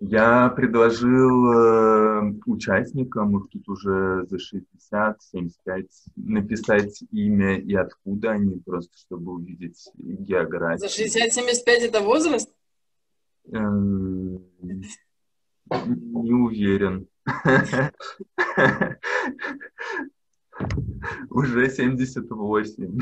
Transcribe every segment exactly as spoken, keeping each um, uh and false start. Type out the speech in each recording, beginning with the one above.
Я предложил э, участникам, их тут уже за шестьдесят семьдесят пять, написать имя и откуда они, просто чтобы увидеть За географию. шестьдесят семьдесят пять это возраст? Эм, Не уверен. Уже семьдесят восемь.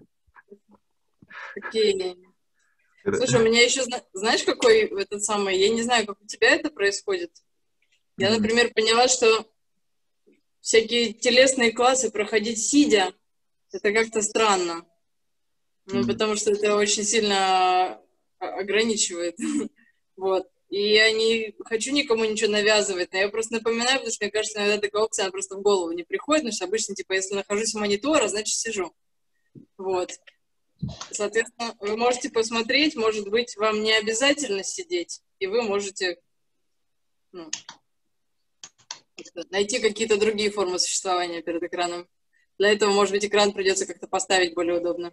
Окей. Слушай, у меня еще, зна- знаешь, какой этот самый, я не знаю, как у тебя это происходит. Я, М, например, поняла, что всякие телесные классы проходить сидя, это как-то странно. Ну, м. потому что это очень сильно о- ограничивает. Вот. И я не хочу никому ничего навязывать, но я просто напоминаю, потому что мне кажется, иногда такая опция, она просто в голову не приходит, потому что обычно, типа, если нахожусь у монитора, значит, сижу. Вот. Соответственно, вы можете посмотреть, может быть, вам не обязательно сидеть, и вы можете, ну, найти какие-то другие формы существования перед экраном. Для этого, может быть, экран придется как-то поставить более удобно.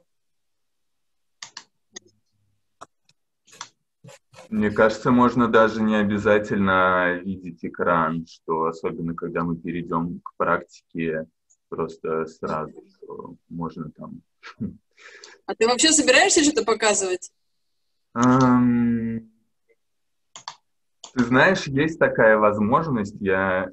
Мне кажется, можно даже не обязательно видеть экран, что особенно когда мы перейдем к практике, просто сразу, что можно там. А ты вообще собираешься что-то показывать? Ам, Ты знаешь, есть такая возможность, я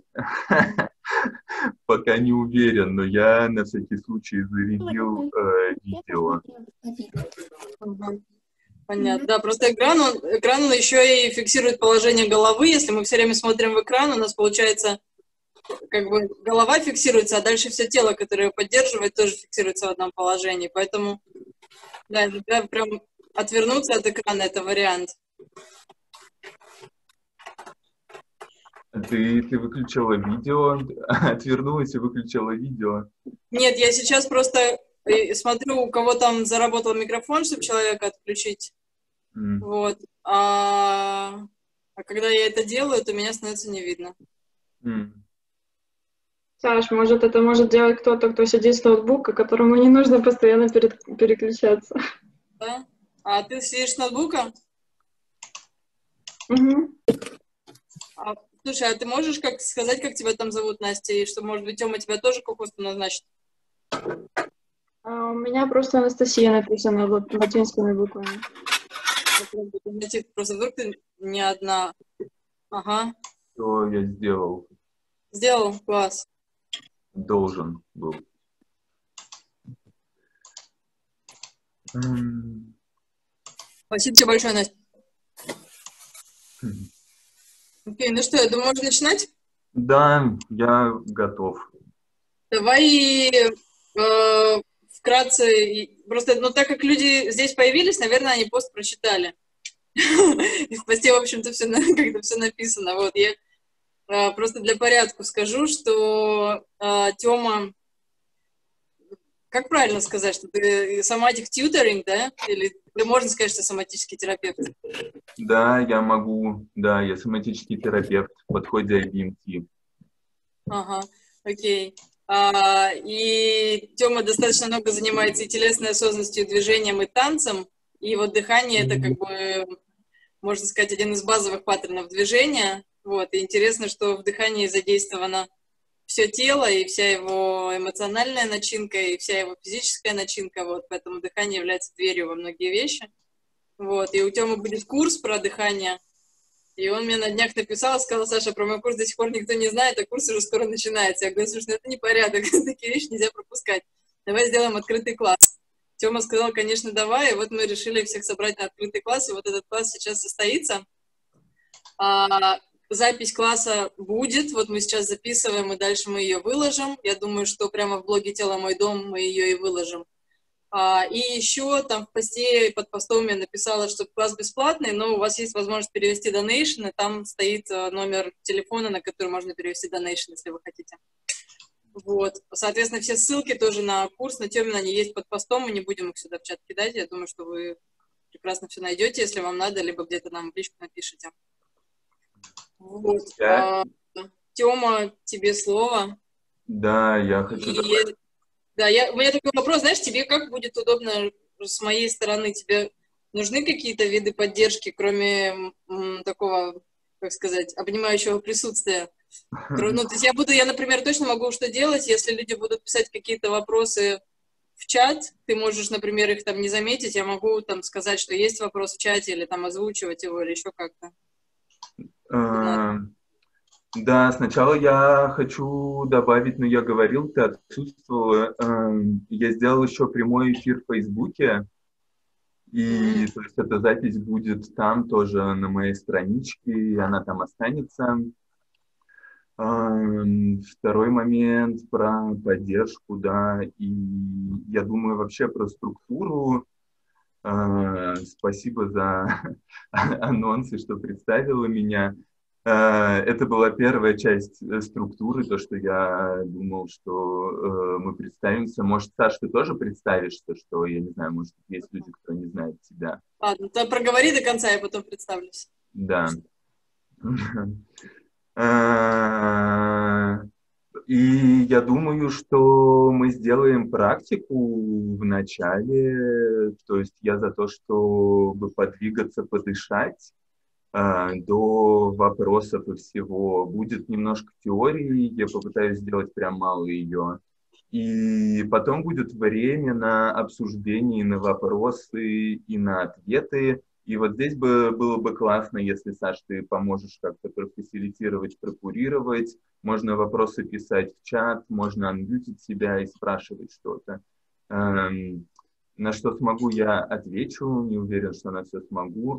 пока не уверен, но я на всякий случай зарядил э, видео. Ага. Понятно. Да, просто экран, он, экран он еще и фиксирует положение головы. Если мы все время смотрим в экран, у нас получается, как бы голова фиксируется, а дальше все тело, которое ее поддерживает, тоже фиксируется в одном положении. Поэтому, да, да, прям отвернуться от экрана — это вариант. Ты, ты выключила видео, отвернулась и выключила видео. Нет, я сейчас просто э, смотрю, у кого там заработал микрофон, чтобы человека отключить. М, Вот. А, а когда я это делаю, то меня становится не видно. м. Саш, может, это может делать кто-то, кто сидит с ноутбука, которому не нужно постоянно перед- переключаться. Да? А ты сидишь с ноутбука? Мгм. А, слушай, а ты можешь как сказать, как тебя там зовут, Настя, и что, может быть, Тёма тебя тоже кокосом назначит? А у меня просто Анастасия написано лат- латинскими буквами. Попробуй найти. Просто вдруг ты не одна. Ага. Что я сделал? Сделал? Класс. Должен был. М, Спасибо тебе большое, Настя. м. Окей, ну что, я думаю, можно начинать? Да, я готов. Давай э, вкратце, и- просто, ну, так как люди здесь появились, наверное, они пост прочитали. И в посте, в общем-то, все, как-то все написано. Вот, я э, просто для порядка скажу, что э, Тёма, как правильно сказать, что ты соматик тьюторинг, да? Или ты можно сказать, что соматический терапевт? Да, я могу. Да, я соматический терапевт в подходе ай би эм ти. Ага, окей. А, и Тёма достаточно много занимается и телесной осознанностью, и движением, и танцем. И вот дыхание — это, как бы, можно сказать, один из базовых паттернов движения. Вот. И интересно, что в дыхании задействовано все тело, и вся его эмоциональная начинка, и вся его физическая начинка. Вот. Поэтому дыхание является дверью во многие вещи. Вот. И у Тёмы будет курс про дыхание. И он мне на днях написал, сказал: Саша, про мой курс до сих пор никто не знает, а курс уже скоро начинается. Я говорю: слушай, ну это не порядок, такие вещи нельзя пропускать. Давай сделаем открытый класс. Тёма сказал: конечно, давай. И вот мы решили всех собрать на открытый класс, и вот этот класс сейчас состоится. А, запись класса будет, вот мы сейчас записываем, и дальше мы ее выложим. Я думаю, что прямо в блоге «Тело мой дом» мы ее и выложим. А, и еще там в посте, под постом я написала, что класс бесплатный, но у вас есть возможность перевести донейшн, и там стоит номер телефона, на который можно перевести донейшн, если вы хотите. Вот. Соответственно, все ссылки тоже на курс, на Тёмин, они есть под постом, мы не будем их сюда в чат кидать. Я думаю, что вы прекрасно все найдете, если вам надо, либо где-то нам в личку напишите. Вот. Я? А, Тёма, тебе слово. Да, я хочу И добавить. да, я, у меня такой вопрос, знаешь, тебе как будет удобно с моей стороны? Тебе нужны какие-то виды поддержки, кроме м, такого как сказать, обнимающего присутствия. Ну, то есть я буду, я, например, точно могу что делать, если люди будут писать какие-то вопросы в чат, ты можешь, например, их там не заметить, я могу там сказать, что есть вопрос в чате, или там озвучивать его, или еще как-то. Да, сначала я хочу добавить, но я говорил, ты отсутствовала. Я сделал еще прямой эфир в Фейсбуке, и то есть эта запись будет там тоже на моей страничке, и она там останется. Второй момент про поддержку, да, и я думаю вообще про структуру. Спасибо за анонсы, что представила меня. Это была первая часть структуры, то, что я думал, что мы представимся. Может, Саш, ты тоже представишься, что, я не знаю, может, есть люди, кто не знает тебя. Ладно, то проговори до конца, я потом представлюсь. Да. И я думаю, что мы сделаем практику в начале, то есть я за то, чтобы подвигаться, подышать до вопросов и всего. Будет немножко теории, я попытаюсь сделать прям мало ее. И потом будет время на обсуждение, на вопросы и на ответы. И вот здесь бы было бы классно, если, Саш, ты поможешь как-то профасилитировать, прокурировать. Можно вопросы писать в чат, можно анмьютить себя и спрашивать что-то. Эм, на что смогу, я отвечу. Не уверен, что на все смогу.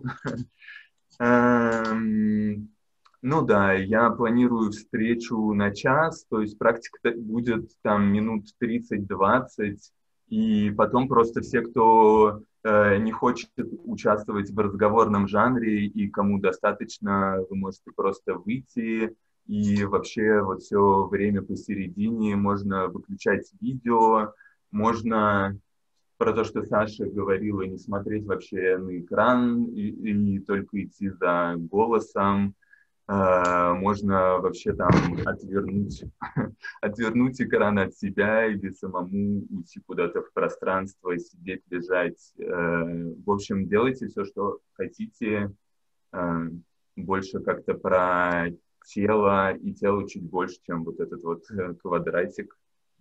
Эм, ну да, я планирую встречу на час, то есть практика будет там минут тридцать-двадцать. И потом просто все, кто э, не хочет участвовать в разговорном жанре и кому достаточно, вы можете просто выйти. И вообще вот все время посередине можно выключать видео, можно про то, что Саша говорила, не смотреть вообще на экран и, и только идти за голосом. Можно вообще там отвернуть, отвернуть экран от себя или самому уйти куда-то в пространство, сидеть, лежать. В общем, делайте все, что хотите. Больше как-то про тело, и тело чуть больше, чем вот этот вот квадратик.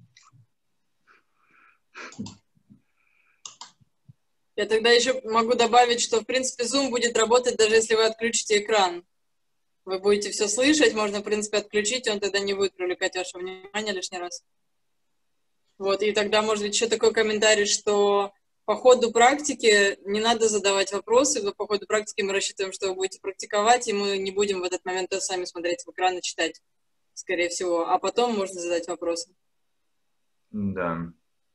Я тогда еще могу добавить, что, в принципе, Zoom будет работать, даже если вы отключите экран. Вы будете все слышать, можно, в принципе, отключить, он тогда не будет привлекать ваше внимание лишний раз. Вот, и тогда, может быть, еще такой комментарий, что по ходу практики не надо задавать вопросы, но по ходу практики мы рассчитываем, что вы будете практиковать, и мы не будем в этот момент тоже сами смотреть в экран и читать, скорее всего, а потом можно задать вопросы. Да.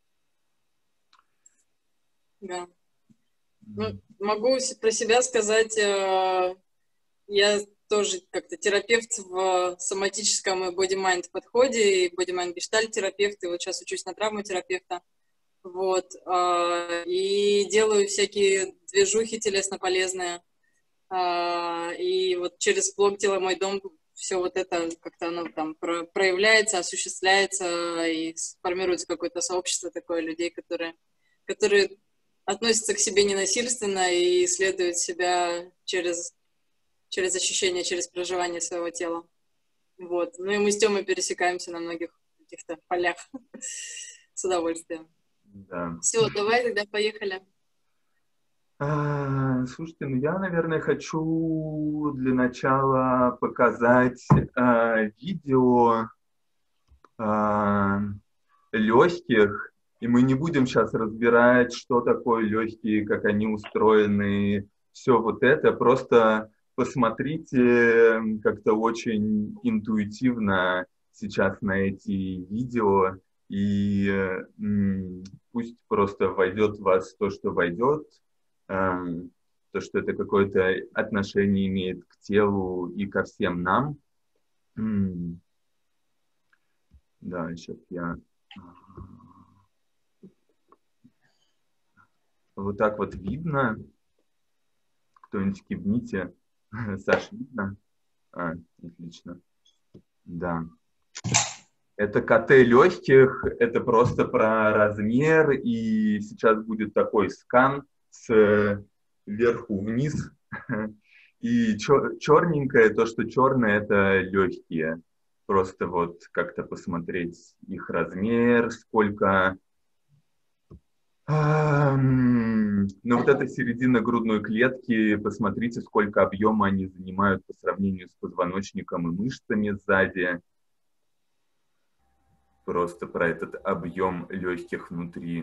Да. Ну, могу про себя сказать, э, я тоже как-то терапевт в соматическом и боди-майнд подходе, и боди-майнд гештальт-терапевт, и вот сейчас учусь на травматерапевта. Вот, э, и делаю всякие движухи телесно-полезные. Э, и вот через блог «Тело мой дом» все вот это как-то оно там про- проявляется, осуществляется, и формируется какое-то сообщество такое людей, которые, которые относятся к себе ненасильственно и исследуют себя через, через ощущение, через проживание своего тела. Вот. Ну и мы с Тёмой пересекаемся на многих каких-то полях с удовольствием. Да. Все, давай тогда поехали. А, слушайте, ну я, наверное, хочу для начала показать а, видео а, легких. И мы не будем сейчас разбирать, что такое легкие, как они устроены, все вот это. Просто посмотрите как-то очень интуитивно сейчас на эти видео, и м, пусть просто войдет в вас то, что войдет, эм, то, что это какое-то отношение имеет к телу и ко всем нам. М, да, сейчас я... Вот так вот видно. Кто-нибудь кивните. Саш, видно? А, отлично. Да. Это КТ легких, это просто про размер, и сейчас будет такой скан сверху вниз, И черненькое, то, что черное, это легкие. Просто вот как-то посмотреть их размер, сколько... Ну, вот эта середина грудной клетки, посмотрите, сколько объема они занимают по сравнению с позвоночником и мышцами сзади. Просто про этот объем легких внутри.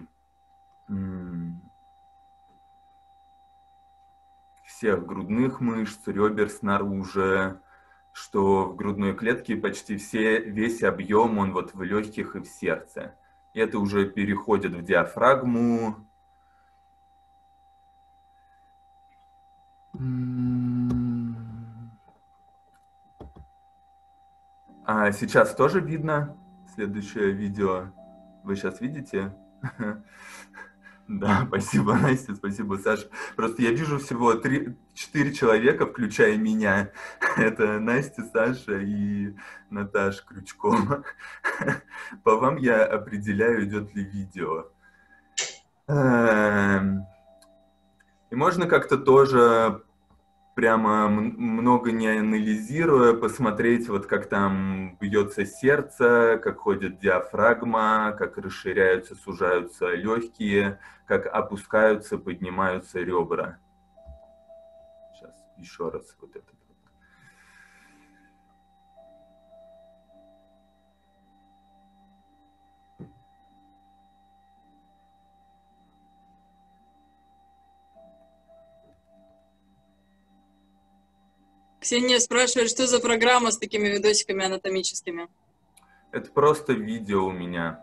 Всех грудных мышц, ребер снаружи, что в грудной клетке почти все, весь объем, он вот в легких и в сердце. И это уже переходит в диафрагму. А сейчас тоже видно следующее видео. Вы сейчас видите? Да, спасибо, Настя, спасибо, Саша. Просто я вижу всего три-четыре человека, включая меня. Это Настя, Саша и Наташа Крючкова. По вам я определяю, идет ли видео. И можно как-то тоже, прямо много не анализируя, посмотреть, вот как там бьется сердце, как ходит диафрагма, как расширяются, сужаются легкие, как опускаются, поднимаются ребра. Сейчас еще раз вот это. Ксения спрашивает, что за программа с такими видосиками анатомическими? Это просто видео у меня.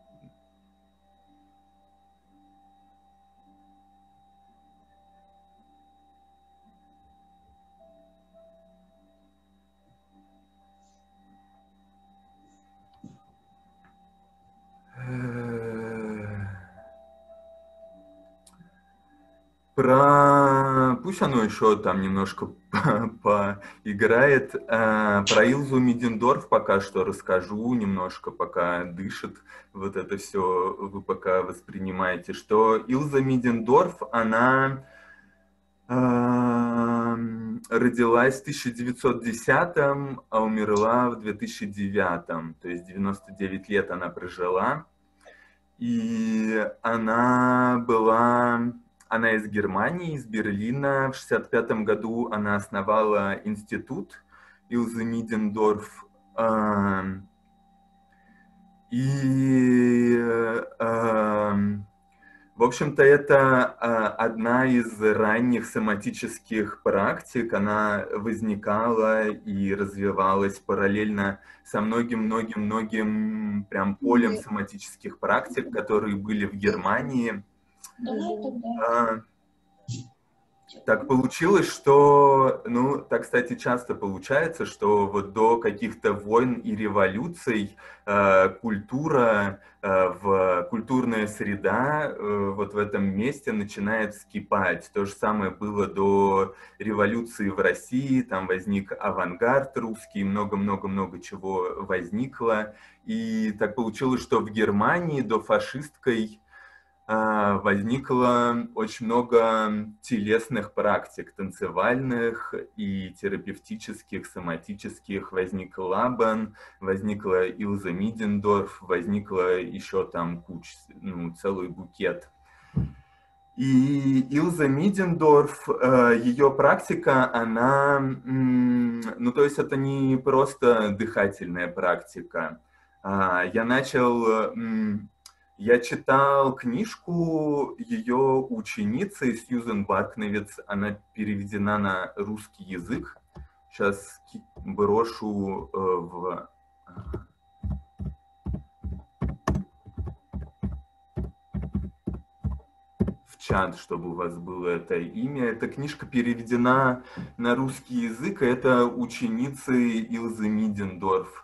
Про... Пусть оно еще там немножко поиграет. Про Илзу Мидендорф пока что расскажу немножко, пока дышит. Вот это все вы пока воспринимаете. Что Илза Мидендорф, она родилась в тысяча девятьсот десятом, а умерла в две тысячи девятом. То есть девяносто девять лет она прожила. И она была... Она из Германии, из Берлина. В шестьдесят пятом году она основала институт Илзы Мидендорф. И, в общем-то, это одна из ранних соматических практик. Она возникала и развивалась параллельно со многим-многим-многим прям полем соматических практик, которые были в Германии. А, так получилось, что, ну, так, кстати, часто получается, что вот до каких-то войн и революций э, культура, э, в, культурная среда э, вот в этом месте начинает вскипать. То же самое было до революции в России, там возник авангард русский, много-много-много чего возникло. И так получилось, что в Германии до фашистской возникло очень много телесных практик, танцевальных и терапевтических, соматических. Возник Лабан, возникла Илза Мидендорф, возникла еще там куча, ну, целый букет. И Илза Мидендорф, ее практика, она, ну, то есть это не просто дыхательная практика. Я начал... Я читал книжку ее ученицы Сьюзен Баркневиц, она переведена на русский язык. Сейчас брошу в... в чат, чтобы у вас было это имя. Эта книжка переведена на русский язык, и это ученицы Илзы Мидендорф.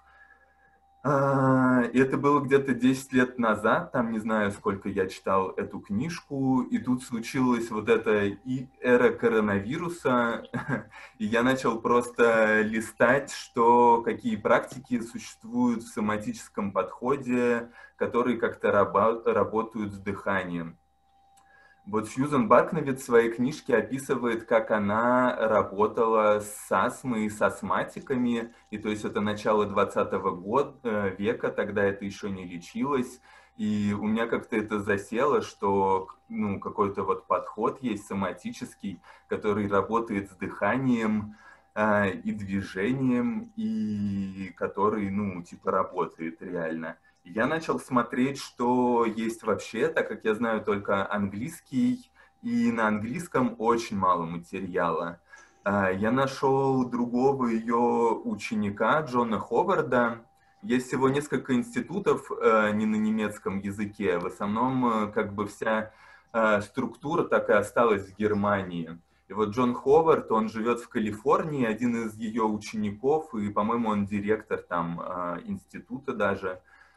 И это было где-то десять лет назад, там не знаю, сколько я читал эту книжку, и тут случилась вот эта эра коронавируса, и я начал просто листать, что, какие практики существуют в соматическом подходе, которые как-то работают с дыханием. Вот Сьюзан Бакновиц в своей книжке описывает, как она работала с астмой и с астматиками, и то есть это начало двадцатого года, века, тогда это еще не лечилось, и у меня как-то это засело, что ну, какой-то вот подход есть соматический, который работает с дыханием э, и движением, и который, ну, типа работает реально. Я начал смотреть, что есть вообще, так как я знаю только английский, и на английском очень мало материала. Я нашел другого ее ученика, Джона Ховарда. Есть всего несколько институтов не на немецком языке. В основном как бы вся структура так и осталась в Германии. И вот Джон Ховард, он живет в Калифорнии, один из ее учеников, и, по-моему, он директор там института даже.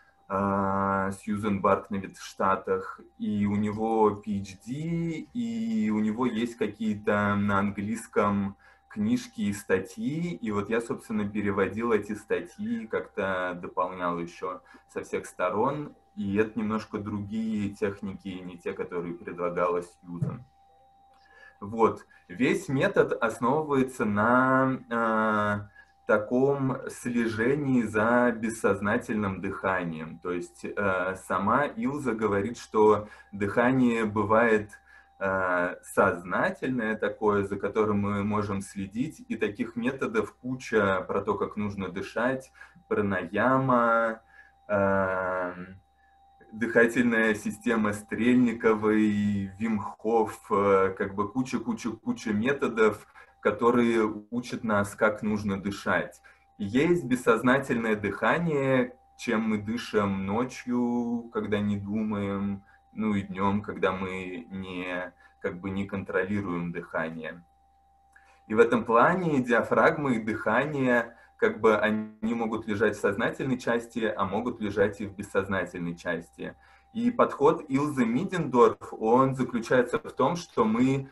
Сьюзан Бакновиц в Штатах, и у него пи эйч ди, и у него есть какие-то на английском книжки и статьи, и вот я, собственно, переводил эти статьи, как-то дополнял еще со всех сторон, и это немножко другие техники, не те, которые предлагала Сьюзан. Вот. Весь метод основывается на э, таком слежении за бессознательным дыханием. То есть э, сама Илза говорит, что дыхание бывает э, сознательное такое, за которым мы можем следить, и таких методов куча про то, как нужно дышать, пранаяма, э, дыхательная система Стрельниковой, Вим Хоф, как бы куча-куча-куча методов, которые учат нас, как нужно дышать. Есть бессознательное дыхание, чем мы дышим ночью, когда не думаем, ну и днем, когда мы не, как бы не контролируем дыхание. И в этом плане диафрагма и дыхание, как бы они могут лежать в сознательной части, а могут лежать и в бессознательной части. И подход Илзы Мидендорф, он заключается в том, что мы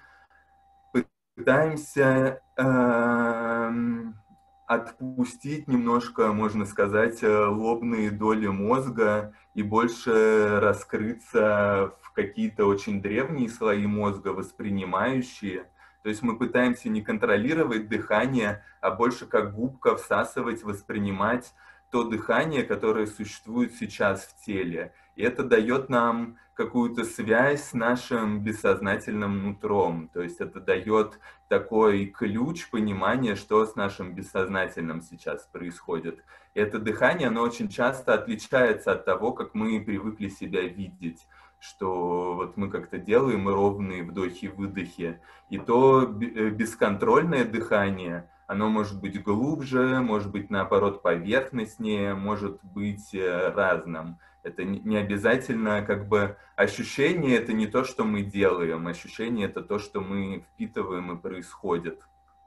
пытаемся э, отпустить немножко, можно сказать, лобные доли мозга и больше раскрыться в какие-то очень древние слои мозга, воспринимающие. То есть мы пытаемся не контролировать дыхание, а больше как губка всасывать, воспринимать то дыхание, которое существует сейчас в теле. И это дает нам какую-то связь с нашим бессознательным нутром. То есть это дает такой ключ понимания, что с нашим бессознательным сейчас происходит. И это дыхание, оно очень часто отличается от того, как мы привыкли себя видеть, что вот мы как-то делаем ровные вдохи-выдохи. И то бесконтрольное дыхание, оно может быть глубже, может быть, наоборот, поверхностнее, может быть разным. Это не обязательно, как бы, ощущение — это не то, что мы делаем, ощущение — это то, что мы впитываем и происходит.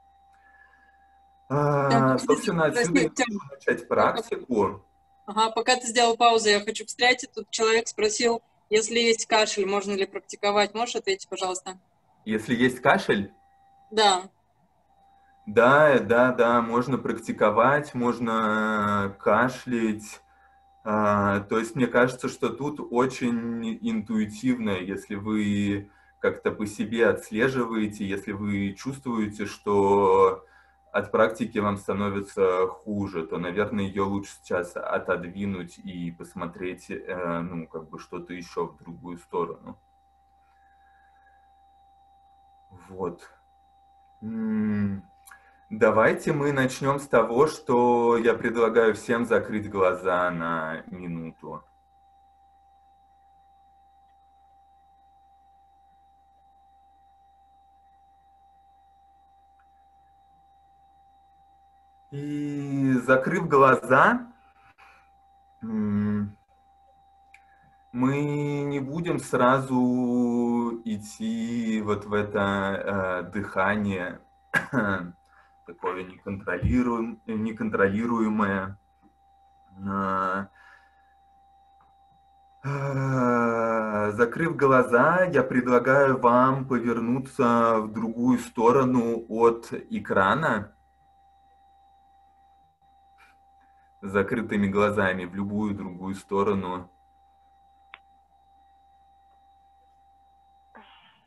Да, А, собственно, отсюда и нужно начать практику. Ага, пока ты сделал паузу, я хочу встрять. Тут человек спросил, если есть кашель, можно ли практиковать? Можешь ответить, пожалуйста? Если есть кашель? Да. Да, да, да, можно практиковать, можно кашлять. А, то есть мне кажется, что тут очень интуитивно, если вы как-то по себе отслеживаете, если вы чувствуете, что от практики вам становится хуже, то, наверное, ее лучше сейчас отодвинуть и посмотреть, ну, как бы что-то еще в другую сторону. Вот. Давайте мы начнем с того, что я предлагаю всем закрыть глаза на минуту. И закрыв глаза, мы не будем сразу идти вот в это э, дыхание, такое неконтролируем, неконтролируемое. Закрыв глаза, я предлагаю вам повернуться в другую сторону от экрана, с закрытыми глазами, в любую другую сторону.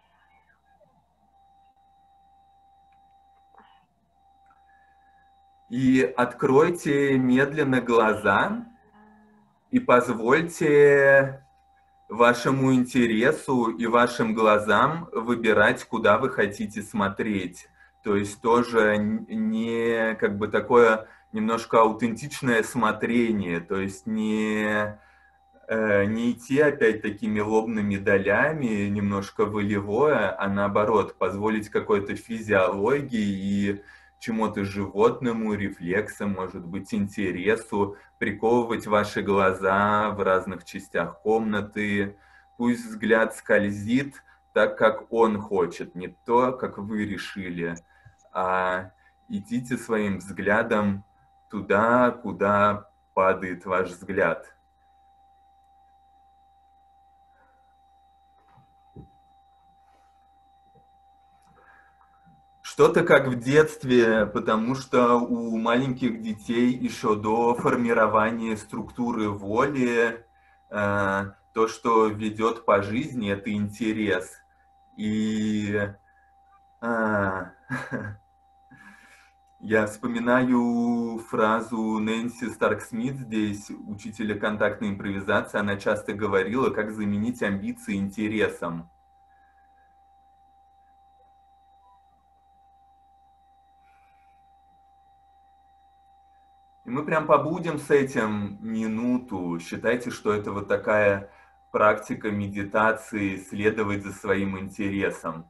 И откройте медленно глаза и позвольте вашему интересу и вашим глазам выбирать, куда вы хотите смотреть. То есть тоже не как бы такое немножко аутентичное смотрение, то есть не, э, не идти опять такими лобными долями, немножко волевое, а наоборот, позволить какой-то физиологии и чему-то животному, рефлексам, может быть, интересу, приковывать ваши глаза в разных частях комнаты. Пусть взгляд скользит так, как он хочет, не то, как вы решили, а идите своим взглядом туда, куда падает ваш взгляд. Что-то как в детстве, потому что у маленьких детей еще до формирования структуры воли э, то, что ведет по жизни, это интерес. И э, я вспоминаю фразу Нэнси Старк-Смит здесь, учителя контактной импровизации, она часто говорила, как заменить амбиции интересом. И мы прям побудем с этим минуту. Считайте, что это вот такая практика медитации, следовать за своим интересом.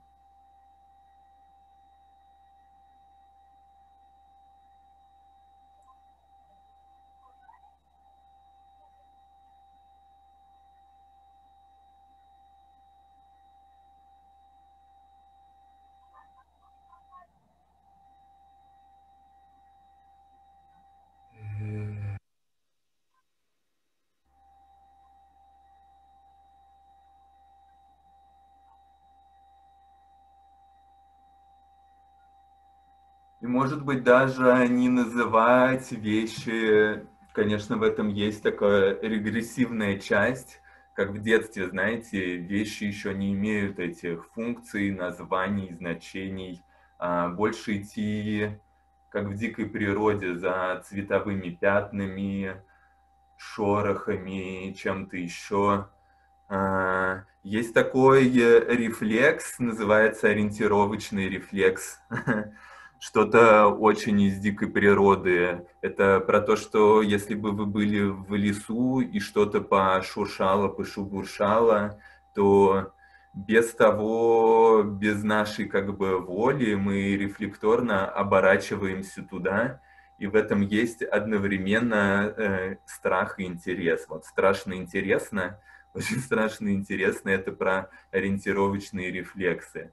И, может быть, даже не называть вещи, конечно, в этом есть такая регрессивная часть, как в детстве, знаете, вещи еще не имеют этих функций, названий, значений, а больше идти, как в дикой природе, за цветовыми пятнами, шорохами, чем-то еще. Есть такой рефлекс, называется ориентировочный рефлекс. Что-то очень из дикой природы. Это про то, что если бы вы были в лесу и что-то пошуршало, пошебуршало, то без того, без нашей как бы воли мы рефлекторно оборачиваемся туда, и в этом есть одновременно э, страх и интерес. Вот страшно интересно, очень страшно интересно, это про ориентировочные рефлексы.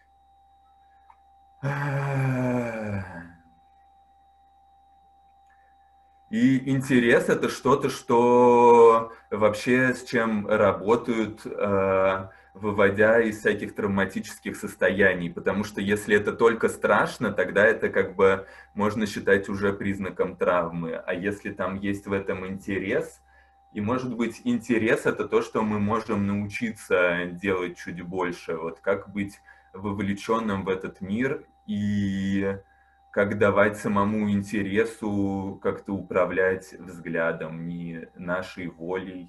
И интерес — это что-то, что вообще с чем работают, выводя из всяких травматических состояний. Потому что если это только страшно, тогда это как бы можно считать уже признаком травмы. А если там есть в этом интерес, и может быть интерес — это то, что мы можем научиться делать чуть больше. Вот как быть вовлеченным в этот мир и как давать самому интересу как-то управлять взглядом, не нашей волей.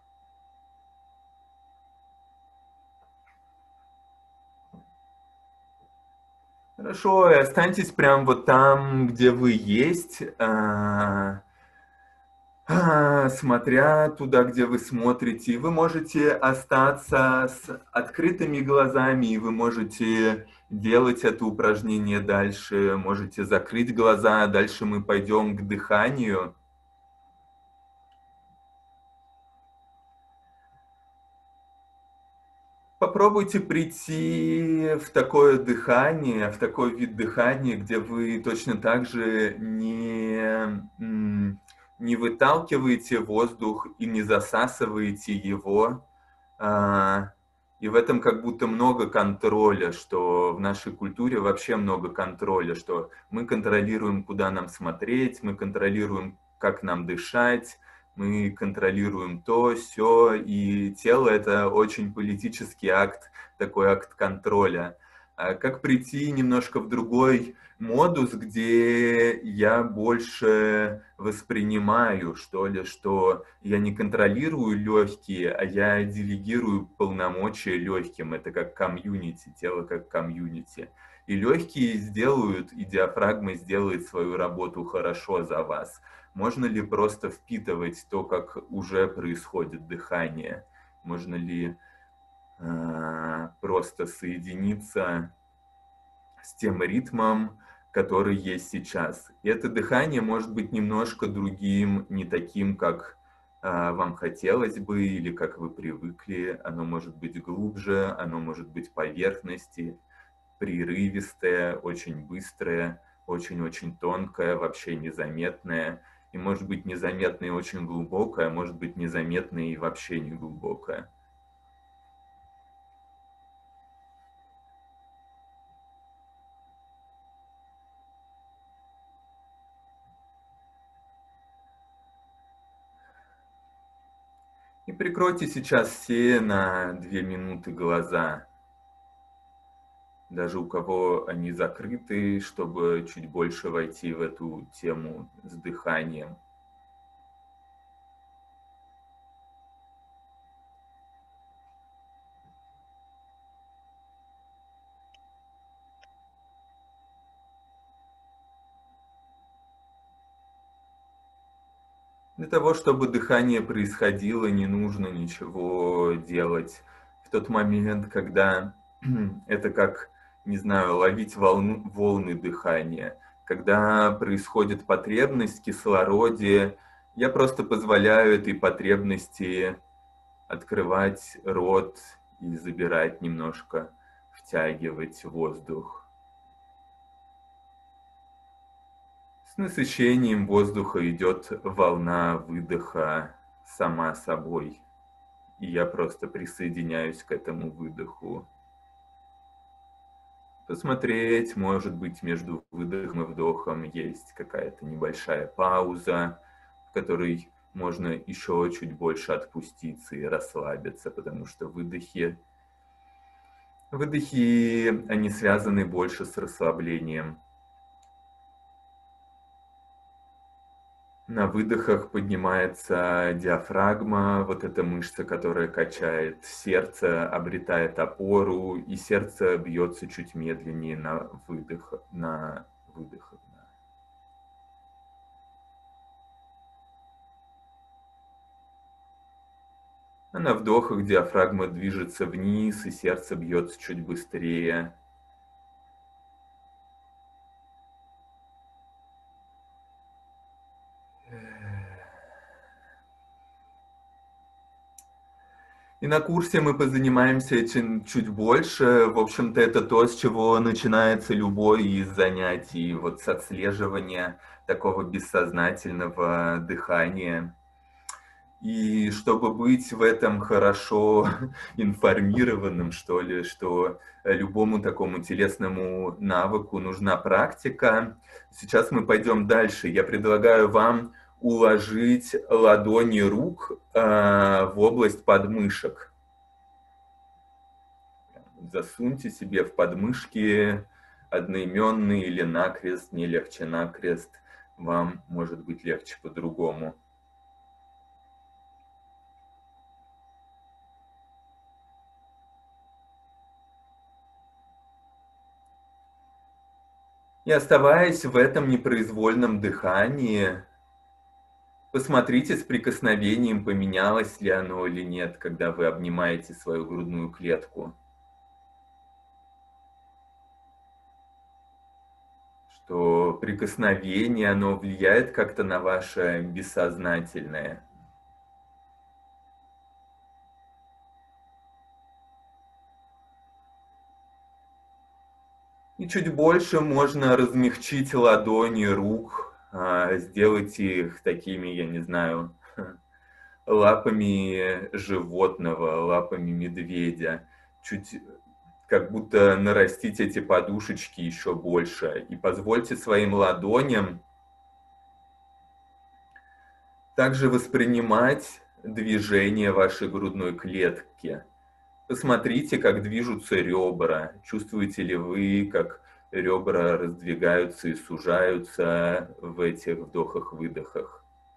Хорошо, и останьтесь прямо вот там, где вы есть, а, а, смотря туда, где вы смотрите. Вы можете остаться с открытыми глазами, и вы можете делать это упражнение дальше. Можете закрыть глаза, дальше мы пойдем к дыханию. Попробуйте прийти в такое дыхание, в такой вид дыхания, где вы точно так же не, не выталкиваете воздух и не засасываете его. И в этом как будто много контроля, что в нашей культуре вообще много контроля, что мы контролируем, куда нам смотреть, мы контролируем, как нам дышать, мы контролируем то, сё, и тело — это очень политический акт, такой акт контроля. а как прийти немножко в другой модус, где я больше воспринимаю, что ли, что я не контролирую легкие, а я делегирую полномочия легким. Это как комьюнити, тело как комьюнити. И легкие сделают, и диафрагма сделает свою работу хорошо за вас. Можно ли просто впитывать то, как уже происходит дыхание? Можно ли э, просто соединиться с тем ритмом, который есть сейчас? И это дыхание может быть немножко другим, не таким, как э, вам хотелось бы или как вы привыкли. Оно может быть глубже, оно может быть поверхности, прерывистое, очень быстрое, очень-очень тонкое, вообще незаметное. И может быть незаметное и очень глубокое, а может быть незаметное и вообще не глубокое. И прикройте сейчас все на две минуты глаза. Даже у кого они закрыты, чтобы чуть больше войти в эту тему с дыханием. Для того, чтобы дыхание происходило, не нужно ничего делать. В тот момент, когда это как, не знаю, ловить волну, волны дыхания, когда происходит потребность в кислороде, я просто позволяю этой потребности открывать рот и забирать немножко, втягивать воздух. С насыщением воздуха идет волна выдоха сама собой, и я просто присоединяюсь к этому выдоху. Посмотреть, может быть, между выдохом и вдохом есть какая-то небольшая пауза, в которой можно еще чуть больше отпуститься и расслабиться, потому что выдохи, выдохи, они связаны больше с расслаблением. На выдохах поднимается диафрагма, вот эта мышца, которая качает сердце, обретает опору, и сердце бьется чуть медленнее на выдох, на выдохах. А на вдохах диафрагма движется вниз, и сердце бьется чуть быстрее. И на курсе мы позанимаемся этим чуть больше. В общем-то, это то, с чего начинается любой из занятий. Вот с отслеживания такого бессознательного дыхания. И чтобы быть в этом хорошо информированным, что ли, что любому такому телесному навыку нужна практика. Сейчас мы пойдем дальше. Я предлагаю вам уложить ладони рук э, в область подмышек. Засуньте себе в подмышки одноименные или накрест, не легче накрест. Вам может быть легче по-другому. И оставаясь в этом непроизвольном дыхании, посмотрите с прикосновением, поменялось ли оно или нет, когда вы обнимаете свою грудную клетку. Что прикосновение, оно влияет как-то на ваше бессознательное. И чуть больше можно размягчить ладони рук, сделать их такими, я не знаю, лапами животного, лапами медведя. Чуть как будто нарастить эти подушечки еще больше. И позвольте своим ладоням также воспринимать движение вашей грудной клетки. Посмотрите, как движутся ребра. Чувствуете ли вы, как ребра раздвигаются и сужаются в этих вдохах-выдохах?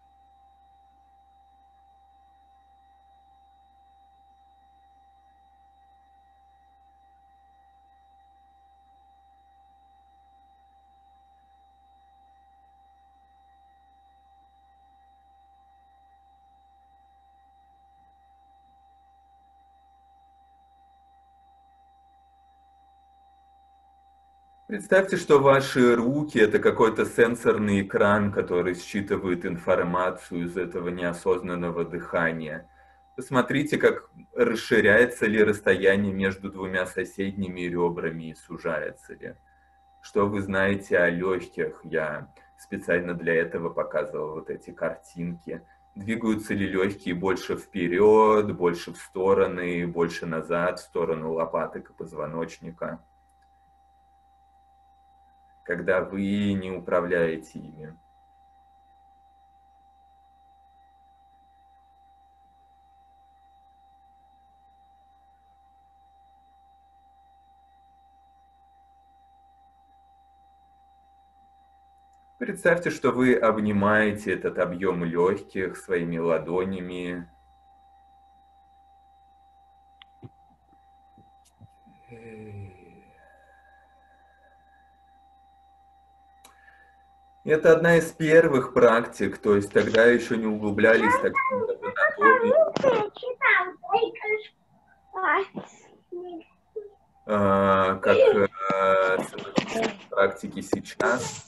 Представьте, что ваши руки — это какой-то сенсорный экран, который считывает информацию из этого неосознанного дыхания. Посмотрите, как расширяется ли расстояние между двумя соседними ребрами и сужается ли. Что вы знаете о легких? Я специально для этого показывал вот эти картинки. Двигаются ли легкие больше вперед, больше в стороны, больше назад, в сторону лопаток и позвоночника, когда вы не управляете ими? Представьте, что вы обнимаете этот объем легких своими ладонями. Это одна из первых практик, то есть тогда еще не углублялись так сильно в анатомию, а, как а, практики сейчас.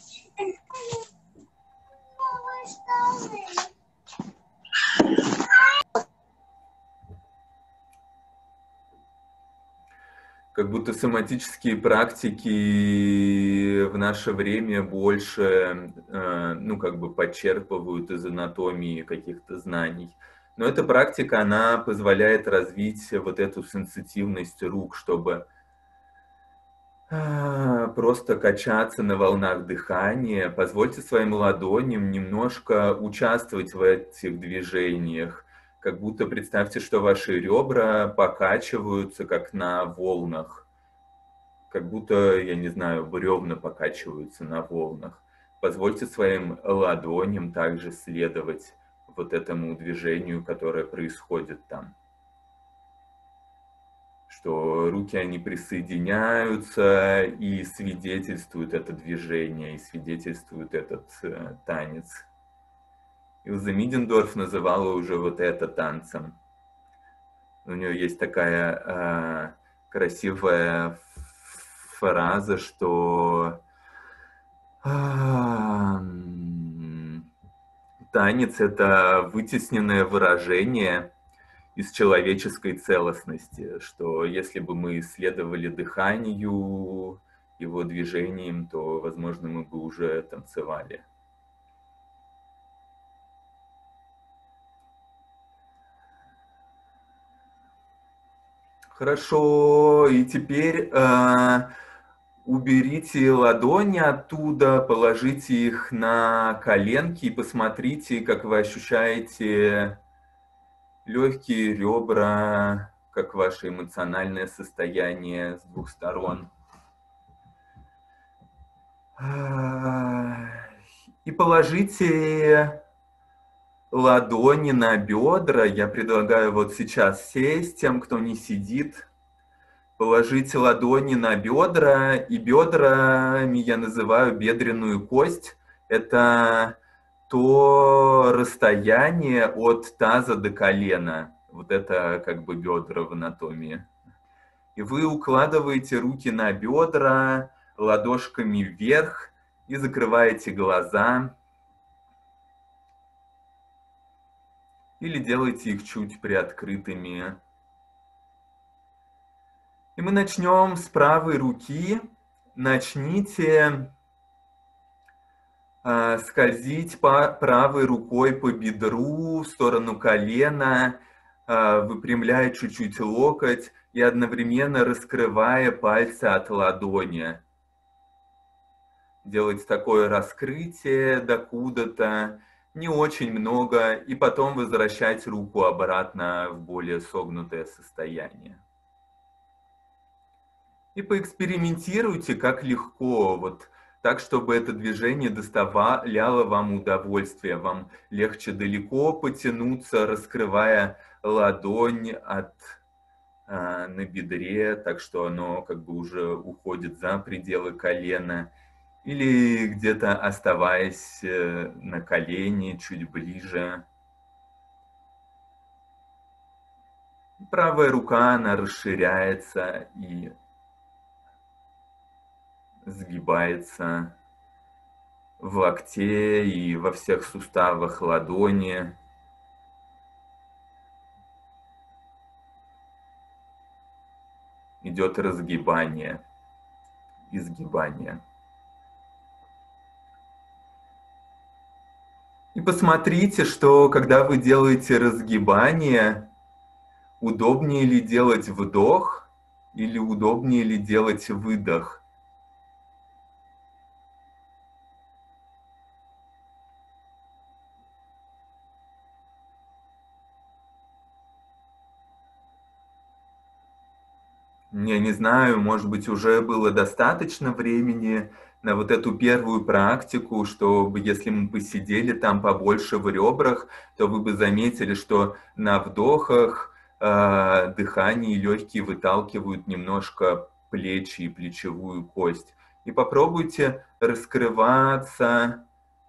Как будто соматические практики в наше время больше, ну, как бы подчерпывают из анатомии каких-то знаний. Но эта практика, она позволяет развить вот эту сенситивность рук, чтобы просто качаться на волнах дыхания. Позвольте своим ладоням немножко участвовать в этих движениях. Как будто представьте, что ваши ребра покачиваются, как на волнах. Как будто, я не знаю, бревна покачиваются на волнах. Позвольте своим ладоням также следовать вот этому движению, которое происходит там. Что руки, они присоединяются и свидетельствуют это движение, и свидетельствуют этот э, танец. Илза Мидендорф называла уже вот это танцем. У нее есть такая э, красивая фраза, что э, танец — это вытесненное выражение из человеческой целостности, что если бы мы исследовали дыханию, его движением, то, возможно, мы бы уже танцевали. Хорошо, и теперь э, уберите ладони оттуда, положите их на коленки и посмотрите, как вы ощущаете легкие, ребра, как ваше эмоциональное состояние с двух сторон. И положите ладони на бедра. Я предлагаю вот сейчас сесть тем, кто не сидит. Положите ладони на бедра, и бедрами я называю бедренную кость. Это то расстояние от таза до колена. Вот это как бы бедра в анатомии. И вы укладываете руки на бедра, ладошками вверх, и закрываете глаза. Или делайте их чуть приоткрытыми. И мы начнем с правой руки. Начните э, скользить по правой рукой по бедру в сторону колена, э, выпрямляя чуть-чуть локоть и одновременно раскрывая пальцы от ладони. Делать такое раскрытие докуда-то, не очень много, и потом возвращать руку обратно в более согнутое состояние. И поэкспериментируйте, как легко, вот так, чтобы это движение доставляло вам удовольствие. Вам легче далеко потянуться, раскрывая ладонь от, а, на бедре, так что оно как бы уже уходит за пределы колена. Или где-то оставаясь э, на колене, чуть ближе. Правая рука, она расширяется и сгибается в локте и во всех суставах ладони. Идет разгибание, изгибание. И посмотрите, что когда вы делаете разгибание, удобнее ли делать вдох или удобнее ли делать выдох. Я не знаю, может быть, уже было достаточно времени на вот эту первую практику, чтобы если мы посидели там побольше в ребрах, то вы бы заметили, что на вдохах э, дыхание и легкие выталкивают немножко плечи и плечевую кость. И попробуйте раскрываться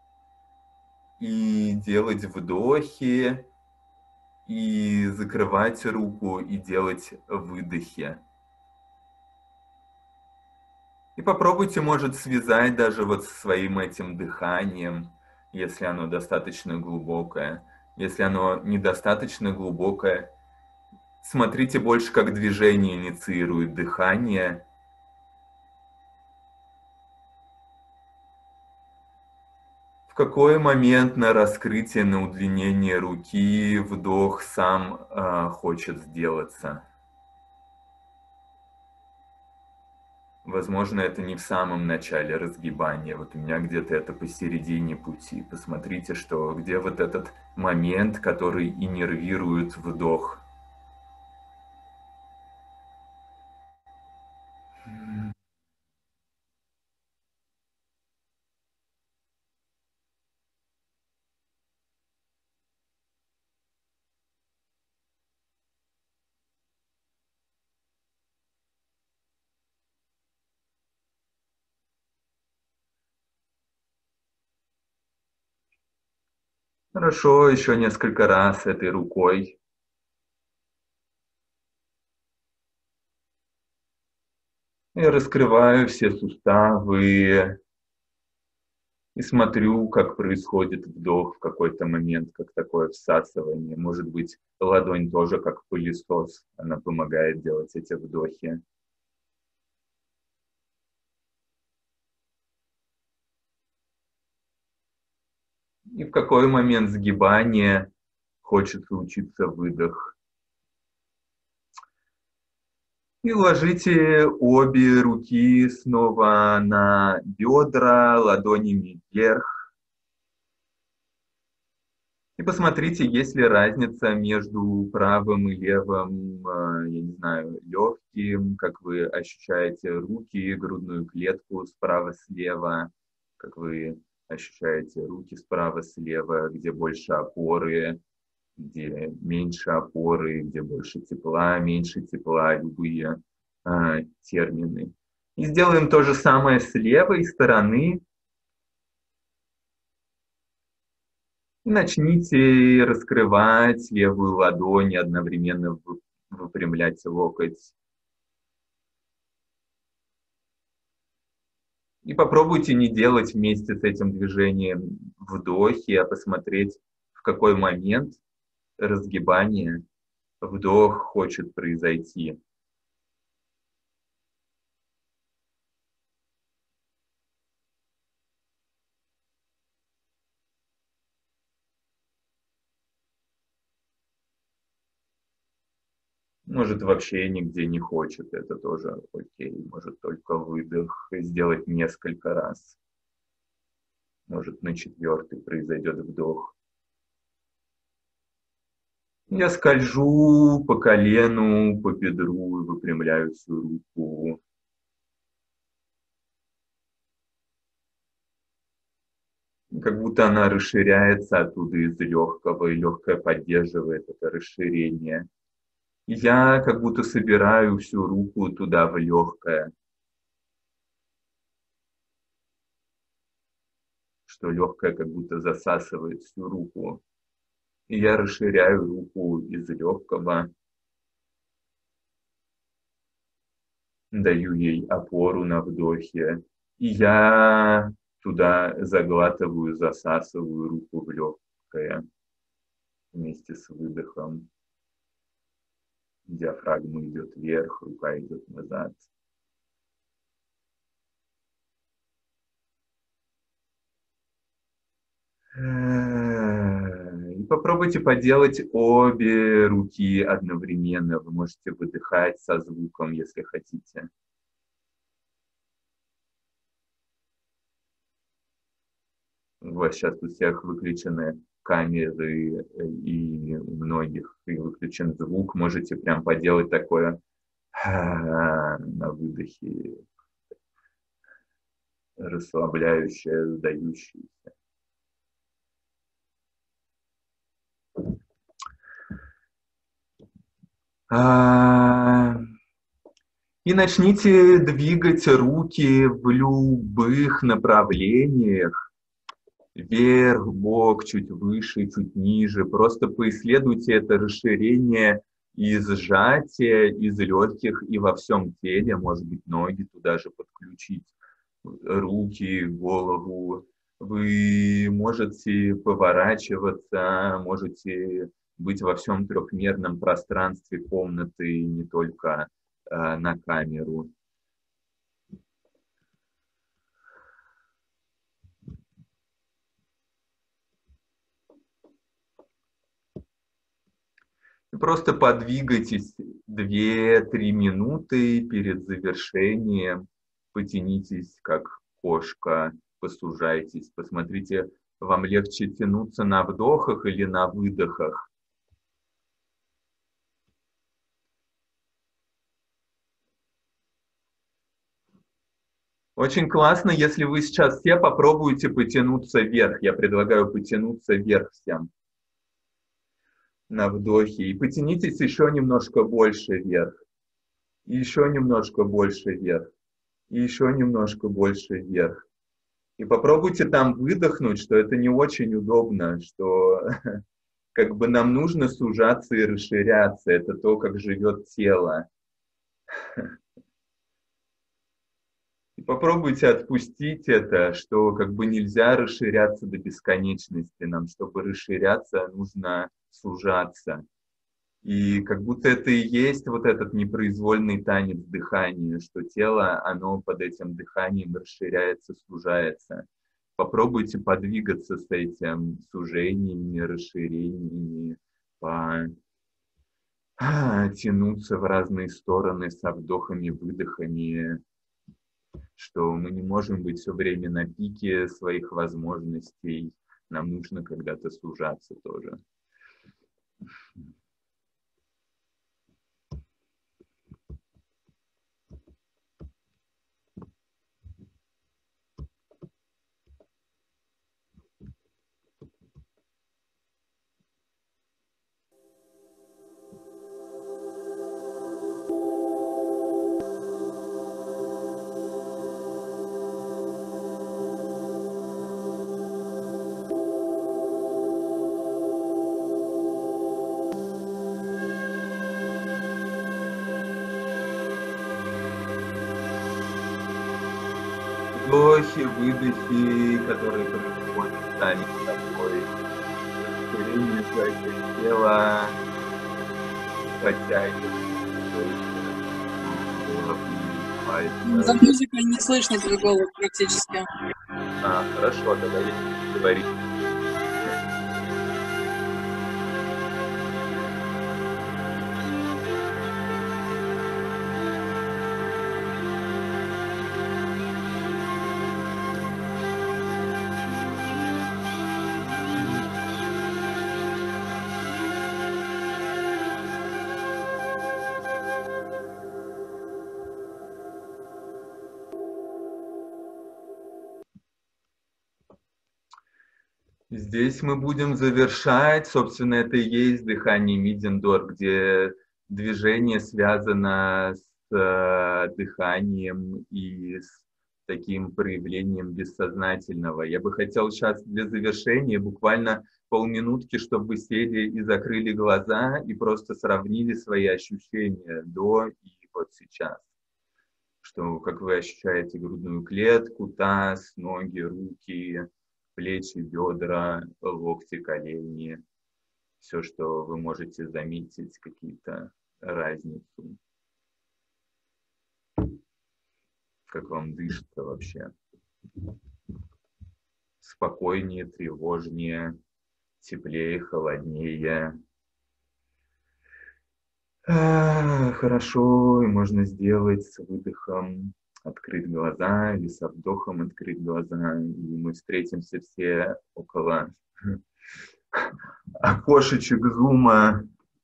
и делать вдохи, и закрывать руку, и делать выдохи. И попробуйте, может, связать даже вот со своим этим дыханием, если оно достаточно глубокое. Если оно недостаточно глубокое, смотрите больше, как движение инициирует дыхание. В какой момент на раскрытие, на удлинение руки вдох сам э, хочет сделаться? Возможно, это не в самом начале разгибания. Вот у меня где-то это посередине пути. Посмотрите, что где вот этот момент, который иннервирует вдох. Хорошо, еще несколько раз этой рукой. Я раскрываю все суставы и смотрю, как происходит вдох в какой-то момент, как такое всасывание. Может быть, ладонь тоже как пылесос, она помогает делать эти вдохи. И в какой момент сгибания хочется учиться выдох. И ложите обе руки снова на бедра, ладонями вверх. И посмотрите, есть ли разница между правым и левым, я не знаю, легким, как вы ощущаете руки, грудную клетку справа-слева, как вы ощущаете руки справа-слева, где больше опоры, где меньше опоры, где больше тепла, меньше тепла, любые э, термины. И сделаем то же самое с левой стороны. И начните раскрывать левую ладонь, одновременно выпрямлять локоть. И попробуйте не делать вместе с этим движением вдохи, а посмотреть, в какой момент разгибания вдох хочет произойти. Может, вообще нигде не хочет, это тоже окей. Может, только выдох сделать несколько раз. Может, на четвертый произойдет вдох. Я скольжу по колену, по бедру, выпрямляю всю руку. как будто она расширяется оттуда из легкого, и легкое поддерживает это расширение. И я как будто собираю всю руку туда, в легкое. Что легкое как будто засасывает всю руку. И я расширяю руку из легкого. Даю ей опору на вдохе. И я туда заглатываю, засасываю руку в легкое вместе с выдохом. Диафрагма идет вверх, рука идет назад. И попробуйте поделать обе руки одновременно. Вы можете выдыхать со звуком, если хотите. У вас сейчас у всех выключены камеры, и у многих и выключен звук. Можете прям поделать такое на выдохе, расслабляющее, сдающееся. И начните двигать руки в любых направлениях. Вверх, бок, чуть выше, чуть ниже. Просто поисследуйте это расширение и сжатие из легких и во всем теле. Может быть, ноги туда же подключить, руки, голову. Вы можете поворачиваться, можете быть во всем трехмерном пространстве комнаты, не только э, на камеру. Просто подвигайтесь две-три минуты перед завершением. Потянитесь, как кошка, посужайтесь. Посмотрите, вам легче тянуться на вдохах или на выдохах. Очень классно, если вы сейчас все попробуете потянуться вверх. Я предлагаю потянуться вверх всем на вдохе. И потянитесь еще немножко больше вверх. И еще немножко больше вверх. И еще немножко больше вверх. И попробуйте там выдохнуть, что это не очень удобно, что как бы нам нужно сужаться и расширяться. Это то, как живет тело. И попробуйте отпустить это, что как бы нельзя расширяться до бесконечности. Нам, чтобы расширяться, нужно сужаться. И как будто это и есть вот этот непроизвольный танец дыхания, что тело, оно под этим дыханием расширяется, сужается. Попробуйте подвигаться с этим сужениями, расширениями, по... а, тянуться в разные стороны со вдохами, выдохами, что мы не можем быть все время на пике своих возможностей, нам нужно когда-то сужаться тоже. Вдохи, выдохи, которые происходят сами собой. Расширение своего тела, подтягивание. За музыкой не слышно твой голос практически. А, хорошо, тогда я не говорю. Здесь мы будем завершать. Собственно, это и есть дыхание Мидендорф, где движение связано с э, дыханием и с таким проявлением бессознательного. Я бы хотел сейчас для завершения буквально полминутки, чтобы вы сели и закрыли глаза и просто сравнили свои ощущения до и вот сейчас. Что, как вы ощущаете грудную клетку, таз, ноги, руки, плечи, бедра, локти, колени. Все, что вы можете заметить, какие-то разницу. Как вам дышится вообще? Спокойнее, тревожнее, теплее, холоднее. А, хорошо, и можно сделать с выдохом открыть глаза или со вдохом открыть глаза. И мы встретимся все около окошечек зума.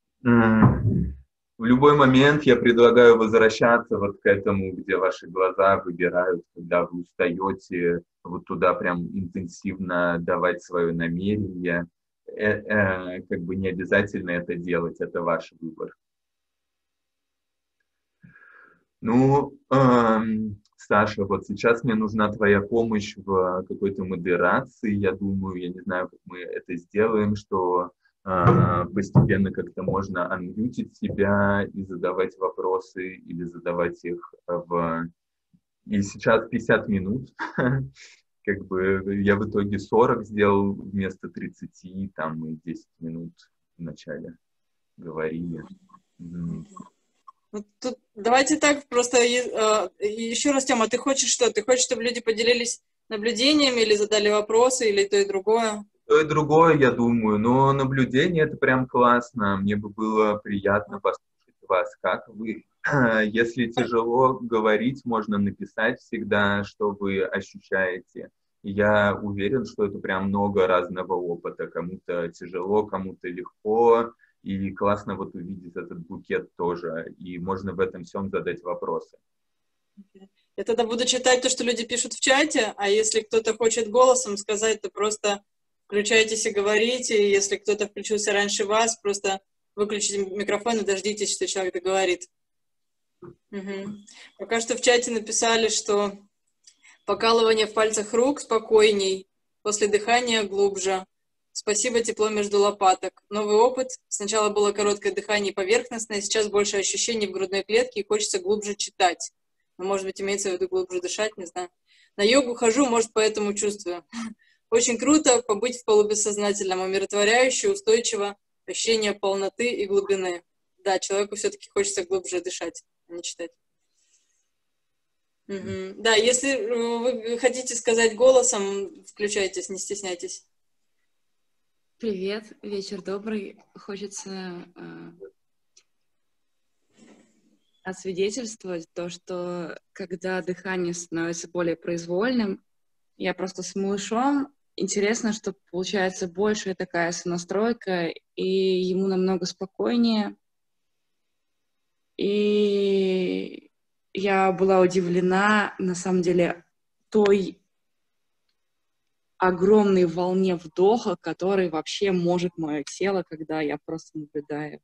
В любой момент я предлагаю возвращаться вот к этому, где ваши глаза выбирают, когда вы устаете, вот туда прям интенсивно давать свое намерение. Э -э, как бы не обязательно это делать, это ваш выбор. Ну, эм, Саша, вот сейчас мне нужна твоя помощь в какой-то модерации, я думаю, я не знаю, как мы это сделаем, что э, постепенно как-то можно анмьютить себя и задавать вопросы, или задавать их в... И сейчас пятьдесят минут, как бы я в итоге сорок сделал вместо тридцати, там мы десять минут в начале говорили. Ну, тут давайте так, просто э, еще раз, Тёма, ты хочешь что? Ты хочешь, чтобы люди поделились наблюдениями или задали вопросы, или то и другое? То и другое, я думаю, но наблюдение — это прям классно. Мне бы было приятно послушать вас, как вы. Если тяжело говорить, можно написать всегда, что вы ощущаете. Я уверен, что это прям много разного опыта. Кому-то тяжело, кому-то легко. И классно вот увидеть этот букет тоже. И можно в этом всем задать вопросы. Я тогда буду читать то, что люди пишут в чате, а если кто-то хочет голосом сказать, то просто включайтесь и говорите. И если кто-то включился раньше вас, просто выключите микрофон и дождитесь, что человек договорит. Угу. Пока что в чате написали, что покалывание в пальцах рук спокойней, после дыхания глубже. Спасибо, тепло между лопаток. Новый опыт. Сначала было короткое дыхание поверхностное, сейчас больше ощущений в грудной клетке и хочется глубже читать. Ну, может быть, имеется в виду глубже дышать, не знаю. На йогу хожу, может, поэтому чувствую. Очень круто побыть в полубессознательном, умиротворяюще, устойчиво, ощущение полноты и глубины. Да, человеку все-таки хочется глубже дышать, а не читать. Угу. Да, если вы хотите сказать голосом, включайтесь, не стесняйтесь. Привет, вечер добрый. Хочется э, освидетельствовать то, что когда дыхание становится более произвольным, я просто с малышом, интересно, что получается большая такая сонастройка, и ему намного спокойнее. И я была удивлена, на самом деле, той огромной волне вдоха, который вообще может мое тело, когда я просто наблюдаю.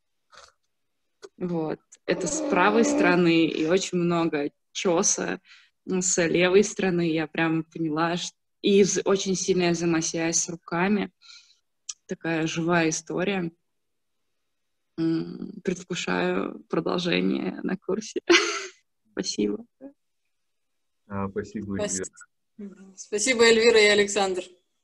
Вот. Это с правой стороны, и очень много чёса с левой стороны. Я прям поняла, что... и очень сильная взаимосвязь с руками. Такая живая история. Предвкушаю продолжение на курсе. Спасибо. А, спасибо, Эльвира. Спасибо, Эльвира и Александр.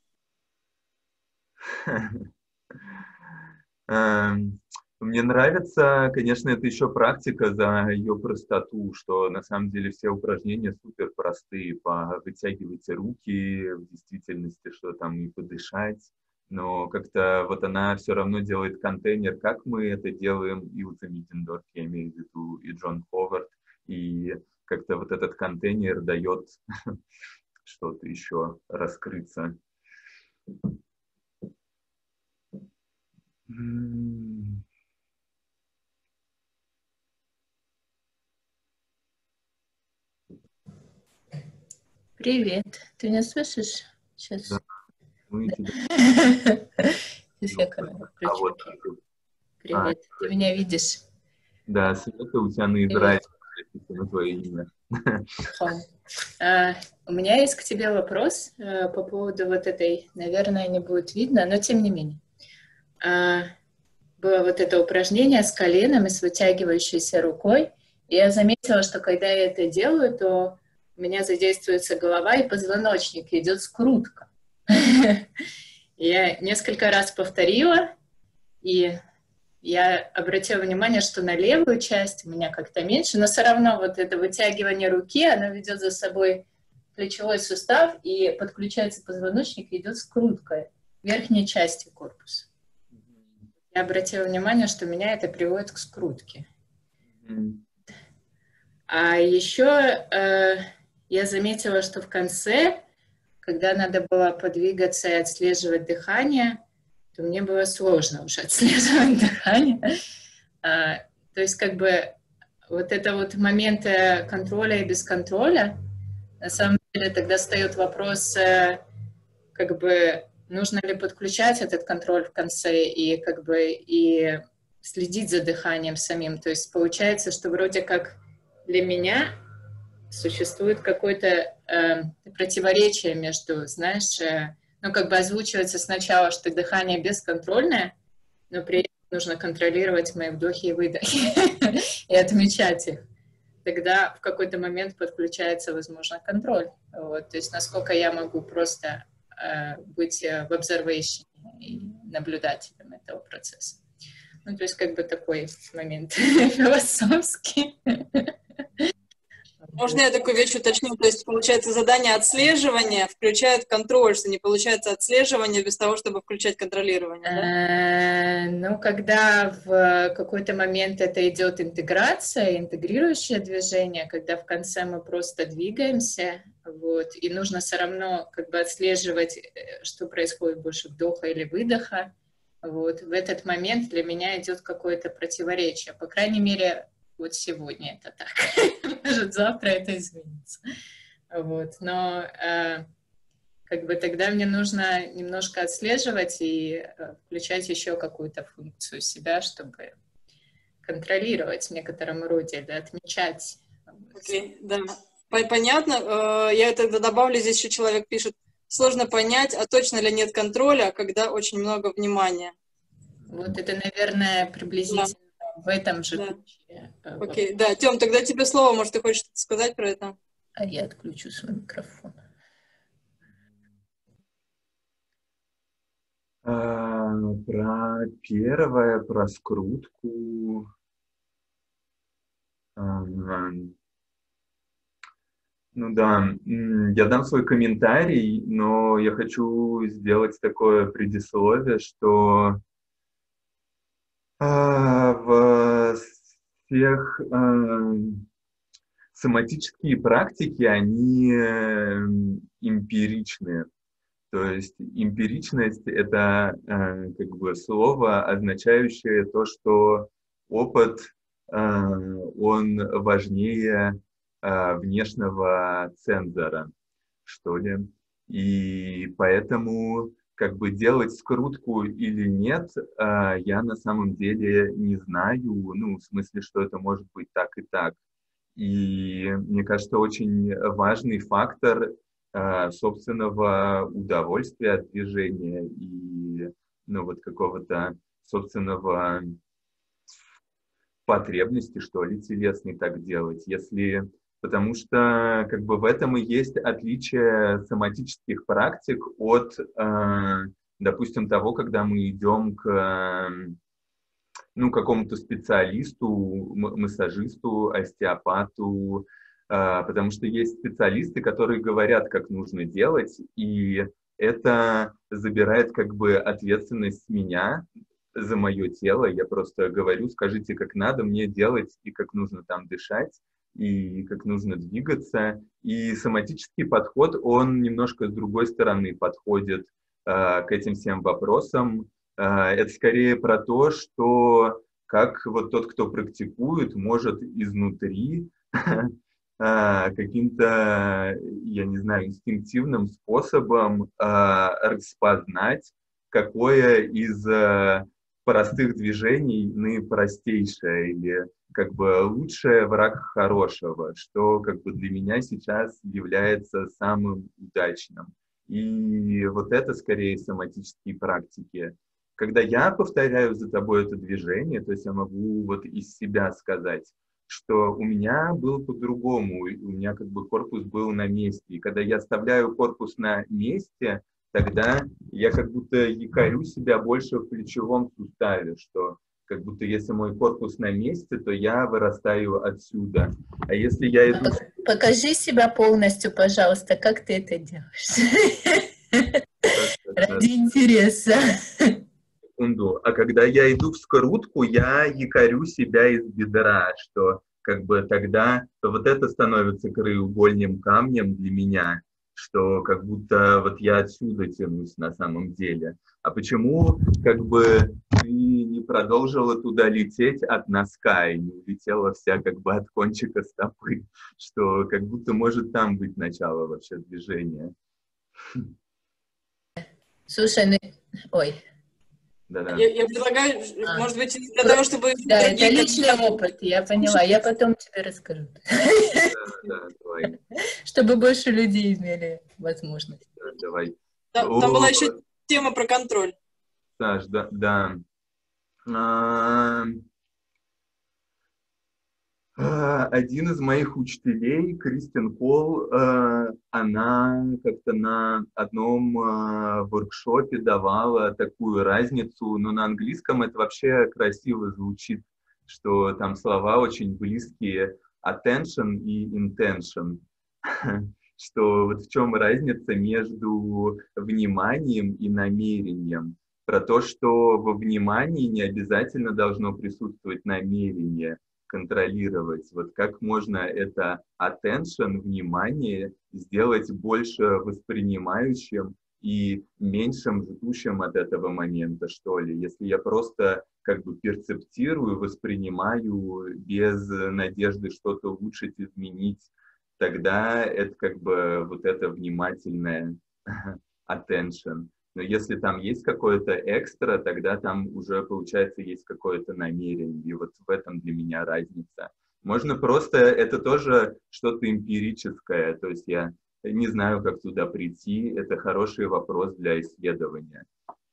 Мне нравится, конечно, это еще практика за ее простоту, что на самом деле все упражнения супер простые. Вытягивайте руки, в действительности, что там и подышать. Но как-то вот она все равно делает контейнер, как мы это делаем, и Юта Мидендорф, я имею в виду, и Джон Ховард, и как-то вот этот контейнер дает что-то еще раскрыться. Привет, ты меня слышишь сейчас? Да. Ну и тебе. Сейчас я камеру А включу. вот, Привет, а, ты меня видишь? да, Света, у тебя на Израиле написано твое имя. А, у меня есть к тебе вопрос а, по поводу вот этой, наверное, не будет видно, но тем не менее. А, было вот это упражнение с коленом и с вытягивающейся рукой. И я заметила, что когда я это делаю, то у меня задействуется голова и позвоночник, и идет скрутка. Я несколько раз повторила, и я обратила внимание, что на левую часть у меня как-то меньше, но все равно вот это вытягивание руки, оно ведет за собой плечевой сустав, и подключается позвоночник, и идет скрутка верхней части корпуса. Я обратила внимание, что меня это приводит к скрутке. А еще э, я заметила, что в конце, когда надо было подвигаться и отслеживать дыхание, то мне было сложно уже отслеживать дыхание. А, то есть как бы вот это вот моменты контроля и бесконтроля, на самом деле тогда встает вопрос, как бы нужно ли подключать этот контроль в конце и как бы и следить за дыханием самим. То есть получается, что вроде как для меня существует какое-то э, противоречие между, знаешь, э, ну, как бы озвучивается сначала, что дыхание бесконтрольное, но при этом нужно контролировать мои вдохи и выдохи и отмечать их. Тогда в какой-то момент подключается, возможно, контроль. Вот. То есть насколько я могу просто э, быть в observation и наблюдателем этого процесса. Ну, то есть как бы такой момент философский. Можно я такую вещь уточню? То есть, получается, задание отслеживания включает контроль, что не получается отслеживание без того, чтобы включать контролирование, да? Ну, когда в какой-то момент это идет интеграция, интегрирующее движение, когда в конце мы просто двигаемся, вот, и нужно все равно как бы отслеживать, что происходит больше вдоха или выдоха, вот, в этот момент для меня идет какое-то противоречие. По крайней мере, вот сегодня это так. Может, завтра это изменится. Вот. Но э, как бы тогда мне нужно немножко отслеживать и э, включать еще какую-то функцию себя, чтобы контролировать в некотором роде, да, отмечать. Окей, okay, да. Понятно. Я тогда добавлю, здесь еще человек пишет, сложно понять, а точно ли нет контроля, когда очень много внимания. Вот это, наверное, приблизительно да. в этом же да. ключе. Окей, okay. да. Тём, тогда тебе слово, может, ты хочешь что-то сказать про это? А я отключу свой микрофон. А, про первое, про скрутку. А, ну да, я дам свой комментарий, но я хочу сделать такое предисловие, что а, в всех а, соматические практики, они эмпиричные. То есть эмпиричность — это э, как бы слово, означающее то, что опыт, э, он важнее э, внешнего цензора, что ли. И поэтому как бы делать скрутку или нет, э, я на самом деле не знаю, ну, в смысле, что это может быть так и так. И мне кажется, очень важный фактор собственного удовольствия от движения и ну, вот какого-то собственного потребности, что ли, телесной так делать. Если... Потому что как бы в этом и есть отличие соматических практик от, допустим, того, когда мы идем к ну, какому-то специалисту, массажисту, остеопату, потому что есть специалисты, которые говорят, как нужно делать, и это забирает как бы ответственность с меня за мое тело. Я просто говорю, скажите, как надо мне делать, и как нужно там дышать, и как нужно двигаться. И соматический подход, он немножко с другой стороны подходит э, к этим всем вопросам. Э, это скорее про то, что как вот тот, кто практикует, может изнутри э, каким-то, я не знаю, инстинктивным способом э, распознать, какое из э, простых движений наипростейшее или как бы лучшее враг хорошего, что как бы для меня сейчас является самым удачным. И вот это скорее соматические практики. Когда я повторяю за тобой это движение, то есть я могу вот из себя сказать, что у меня было по-другому, у меня как бы корпус был на месте. И когда я оставляю корпус на месте, тогда я как будто якорю себя больше в плечевом суставе, что как будто если мой корпус на месте, то я вырастаю отсюда. А если я иду... Покажи себя полностью, пожалуйста, как ты это делаешь. Ради интереса. Секунду. А когда я иду в скрутку, я якорю себя из бедра, что как бы тогда вот это становится краеугольным камнем для меня, что как будто вот я отсюда тянусь на самом деле. А почему как бы ты не продолжила туда лететь от носка и не улетела вся как бы от кончика стопы, что как будто может там быть начало вообще движения? Слушай, ну... Ой. Да-да. Я, я предлагаю, а. может быть, для того, чтобы... Да, это личный опыт, я поняла. Я потом тебе расскажу. Да, да, давай. Чтобы больше людей имели возможность. Да, давай. Да, там была еще тема про контроль. Саш, да. да. А, а, один из моих учителей, Кристин Колл, а, она как-то на одном а, воркшопе давала такую разницу, но на английском это вообще красиво звучит, что там слова очень близкие, attention и intention. Что вот в чем разница между вниманием и намерением. Про то, что во внимании не обязательно должно присутствовать намерение контролировать. Вот как можно это attention, внимание, сделать больше воспринимающим и меньшим ждущим от этого момента, что ли. Если я просто как бы перцептирую, воспринимаю без надежды что-то улучшить, изменить, тогда это как бы вот это внимательное attention. Но если там есть какое-то экстра, тогда там уже, получается, есть какое-то намерение. И вот в этом для меня разница. Можно просто, это тоже что-то эмпирическое. То есть я не знаю, как туда прийти. Это хороший вопрос для исследования.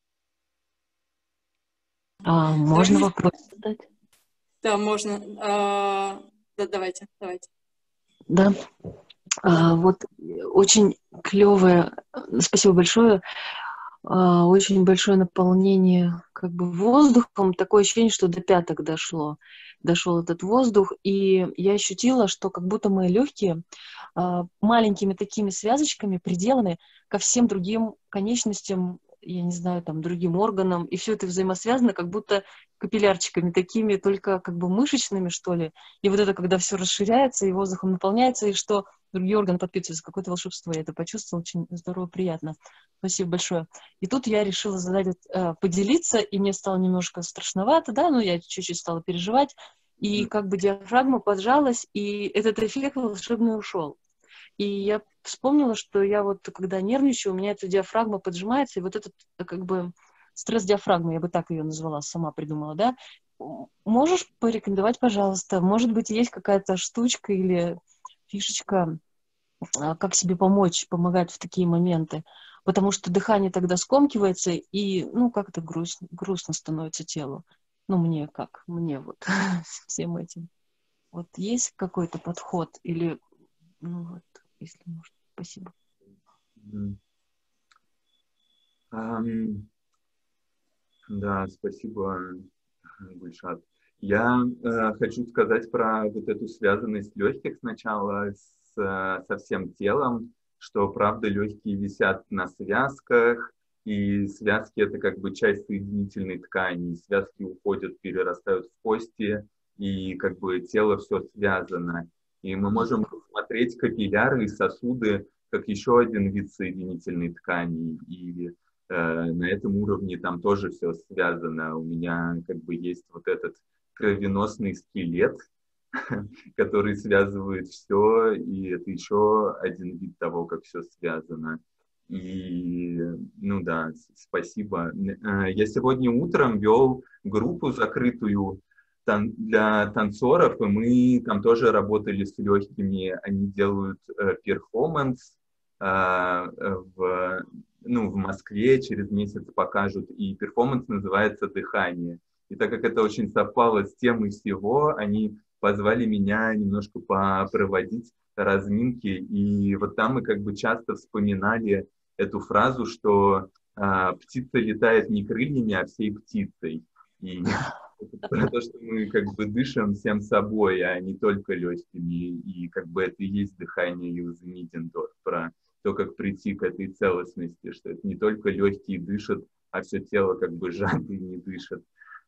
А, можно вопрос задать? Да, можно. А, да, давайте, давайте. Да. А, вот очень клевое, спасибо большое, а, очень большое наполнение как бы воздухом, такое ощущение, что до пяток дошло, дошел этот воздух, и я ощутила, что как будто мои легкие а, маленькими такими связочками приделаны ко всем другим конечностям, я не знаю, там, другим органам, и все это взаимосвязано, как будто капиллярчиками такими, только как бы мышечными, что ли. И вот это, когда все расширяется, и воздухом наполняется, и что другие органы подпитываются, какое-то волшебство. Я это почувствовала, очень здорово, приятно. Спасибо большое. И тут я решила задать, э, поделиться, и мне стало немножко страшновато, да, но я чуть-чуть стала переживать, и как бы диафрагма поджалась, и этот эффект волшебный ушел. И я вспомнила, что я вот, когда нервничаю, у меня эта диафрагма поджимается, и вот этот, как бы, стресс-диафрагма, я бы так ее назвала, сама придумала, да? Можешь порекомендовать, пожалуйста, может быть, есть какая-то штучка или фишечка, как себе помочь, помогать в такие моменты? Потому что дыхание тогда скомкивается, и, ну, как-то грустно, грустно становится телу. Ну, мне как? Мне вот всем этим. Вот есть какой-то подход или, ну, вот, если можно. Спасибо. Mm. Um, да, спасибо, Гульшат. Я э, хочу сказать про вот эту связанность легких сначала с, со всем телом, что, правда, легкие висят на связках, и связки — это как бы часть соединительной ткани, связки уходят, перерастают в кости, и как бы тело все связано. И мы можем смотреть капилляры и сосуды как еще один вид соединительной ткани. И э, на этом уровне там тоже все связано. У меня как бы есть вот этот кровеносный скелет, который связывает все, и это еще один вид того, как все связано. И, ну да, спасибо. Я сегодня утром вел группу закрытую тан- для танцоров, и мы там тоже работали с легкими. Они делают э, перформанс э, в, ну, в Москве, через месяц покажут, и перформанс называется «Дыхание». И так как это очень совпало с темой всего, они позвали меня немножко попроводить разминки, и вот там мы как бы часто вспоминали эту фразу, что а, птица летает не крыльями, а всей птицей. И про то, что мы как бы дышим всем собой, а не только легкими. И как бы это и есть дыхание Илзы Мидендорф, про то, как прийти к этой целостности, что это не только легкие дышат, а все тело как бы сжато и не дышит.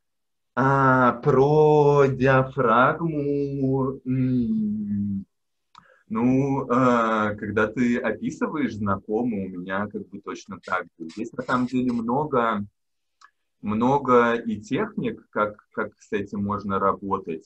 А, про диафрагму... М- Ну, э, когда ты описываешь знакомый, у меня как бы точно так же. Здесь на самом деле много, много и техник, как, как с этим можно работать.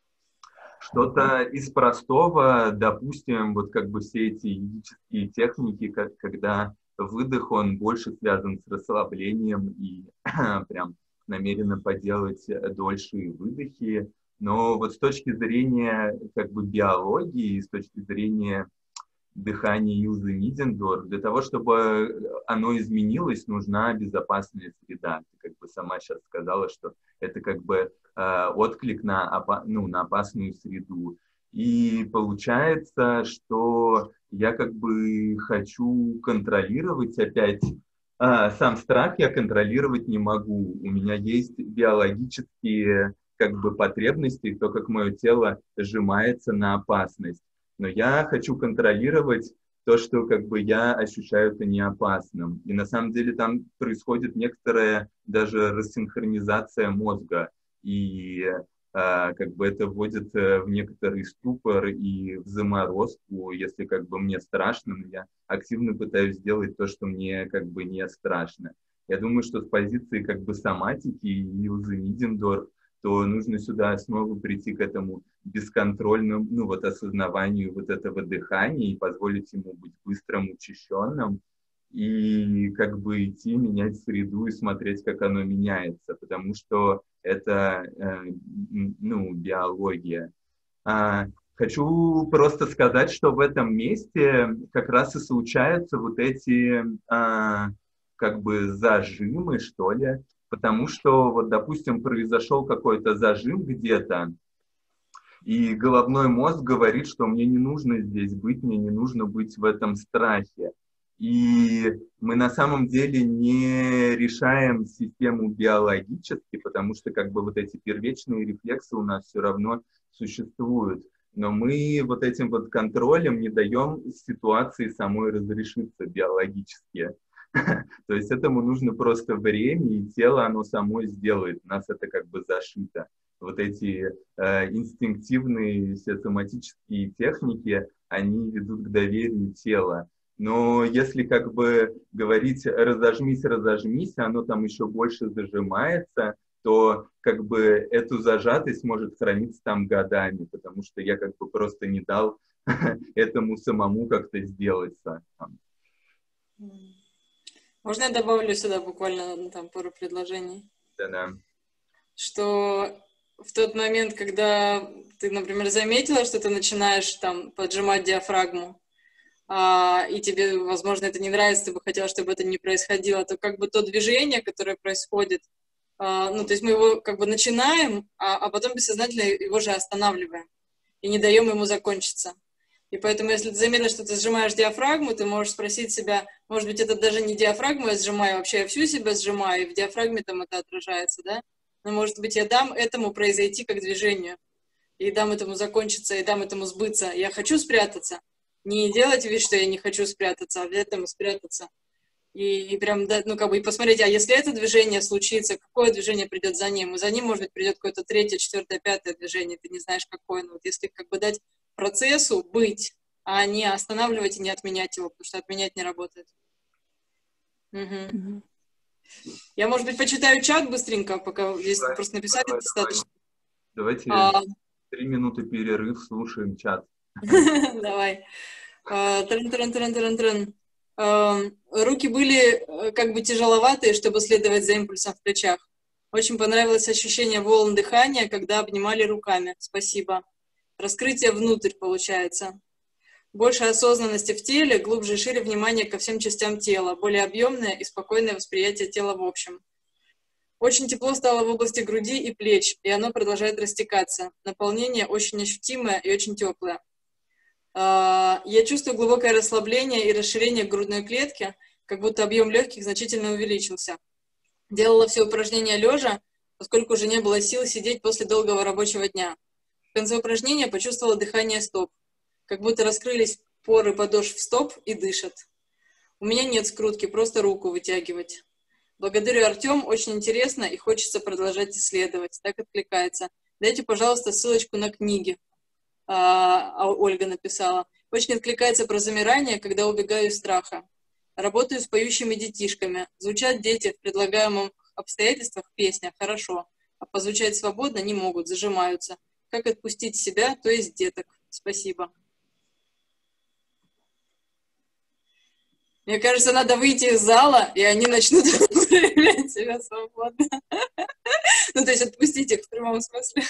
Что-то из простого, допустим, вот как бы все эти йогические техники, как, когда выдох, он больше связан с расслаблением и прям намеренно поделать дольшие выдохи. Но вот с точки зрения как бы биологии, с точки зрения дыхания Илзы Мидендорф, для того, чтобы оно изменилось, нужна безопасная среда. Ты как бы сама сейчас сказала, что это как бы э, отклик на, опа- ну, на опасную среду. И получается, что я как бы хочу контролировать опять а, сам страх, я контролировать не могу. У меня есть биологические как бы потребности, то, как мое тело сжимается на опасность. Но я хочу контролировать то, что как бы я ощущаю это не опасным. И на самом деле там происходит некоторая даже рассинхронизация мозга. И э, как бы это вводит э, в некоторый ступор и в заморозку, если как бы мне страшно, но я активно пытаюсь сделать то, что мне как бы не страшно. Я думаю, что с позиции как бы соматики и Илзы Мидендорф, то нужно сюда снова прийти к этому бесконтрольному, ну вот осознаванию вот этого дыхания и позволить ему быть быстрым, учащенным, и как бы идти, менять среду и смотреть, как оно меняется, потому что это, э, ну, биология. А, хочу просто сказать, что в этом месте как раз и случаются вот эти а, как бы зажимы, что ли, потому что, вот, допустим, произошел какой-то зажим где-то, и головной мозг говорит, что мне не нужно здесь быть, мне не нужно быть в этом страхе. И мы на самом деле не решаем систему биологически, потому что как бы вот эти первичные рефлексы у нас все равно существуют. Но мы вот этим вот контролем не даем ситуации самой разрешиться биологически. То есть этому нужно просто время, и тело оно само сделает. У нас это как бы зашито. Вот эти э, инстинктивные все соматические техники, они ведут к доверию тела. Но если как бы говорить разожмись, разожмись, оно там еще больше зажимается, то как бы эту зажатость может храниться там годами, потому что я как бы просто не дал этому самому как-то сделать сам. Можно я добавлю сюда буквально ну, там пару предложений? Да-да. Что в тот момент, когда ты, например, заметила, что ты начинаешь там поджимать диафрагму, а, и тебе, возможно, это не нравится, ты бы хотела, чтобы это не происходило, то как бы то движение, которое происходит, а, ну, то есть мы его как бы начинаем, а, а потом бессознательно его же останавливаем и не даем ему закончиться. И поэтому, если ты заметила, что ты сжимаешь диафрагму, ты можешь спросить себя, может быть, это даже не диафрагму я сжимаю, вообще я всю себя сжимаю, и в диафрагме там это отражается, да? Но, может быть, я дам этому произойти как движению, и дам этому закончиться, и дам этому сбыться. Я хочу спрятаться. Не делать вид, что я не хочу спрятаться, а в этом спрятаться. И, и прям, да, ну, как бы, и посмотреть, а если это движение случится, какое движение придет за ним? И за ним, может быть, придет какое-то третье, четвертое, пятое движение, ты не знаешь, какое. Но вот если как бы дать процессу быть, а не останавливать и не отменять его, потому что отменять не работает. Угу. Mm-hmm. Я, может быть, почитаю чат быстренько, пока здесь давай, просто написали давай, достаточно. Давайте. А, Три минуты перерыв, слушаем чат. Давай. Трын-трын-трын-трын-трын. Руки были как бы тяжеловатые, чтобы следовать за импульсом в плечах. Очень понравилось ощущение волн дыхания, когда обнимали руками. Спасибо. Раскрытие внутрь получается. Больше осознанности в теле, глубже и шире внимание ко всем частям тела, более объемное и спокойное восприятие тела в общем. Очень тепло стало в области груди и плеч, и оно продолжает растекаться. Наполнение очень ощутимое и очень теплое. Я чувствую глубокое расслабление и расширение грудной клетки, как будто объем легких значительно увеличился. Делала все упражнения лежа, поскольку уже не было сил сидеть после долгого рабочего дня. В конце упражнения почувствовала дыхание стоп, как будто раскрылись поры подошв стоп и дышат. У меня нет скрутки, просто руку вытягивать. Благодарю, Артем, очень интересно и хочется продолжать исследовать. Так откликается. Дайте, пожалуйста, ссылочку на книги. А, Ольга написала. Очень откликается про замирание, когда убегаю из страха. Работаю с поющими детишками. Звучат дети в предлагаемых обстоятельствах в песнях хорошо, а позвучать свободно не могут, зажимаются. Как отпустить себя, то есть деток. Спасибо. Мне кажется, надо выйти из зала, и они начнут проявлять себя свободно. Ну, то есть отпустить их в прямом смысле.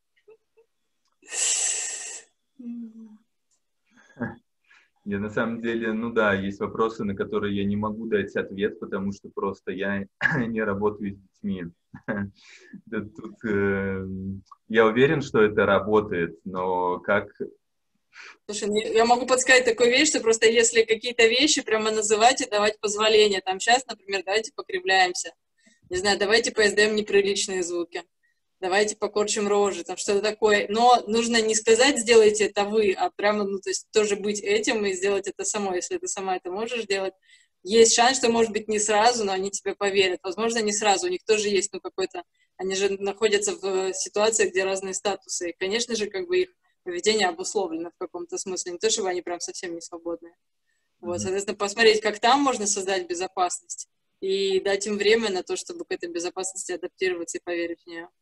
Я на самом деле, ну да, есть вопросы, на которые я не могу дать ответ, потому что просто я не работаю с детьми. Тут, э, я уверен, что это работает, но как... Слушай, я могу подсказать такую вещь, что просто если какие-то вещи прямо называть и давать позволение, там сейчас, например, давайте покривляемся, не знаю, давайте поиздаем неприличные звуки, давайте покорчим рожи, там что-то такое. Но нужно не сказать «сделайте это вы», а прямо, ну, то есть тоже быть этим и сделать это самой. Если ты сама это можешь делать, есть шанс, что, может быть, не сразу, но они тебе поверят. Возможно, не сразу, у них тоже есть, ну, какой-то... Они же находятся в ситуации, где разные статусы, и, конечно же, как бы их поведение обусловлено в каком-то смысле, не то, чтобы они прям совсем не свободные. Вот, соответственно, посмотреть, как там можно создать безопасность, и дать им время на то, чтобы к этой безопасности адаптироваться и поверить в нее.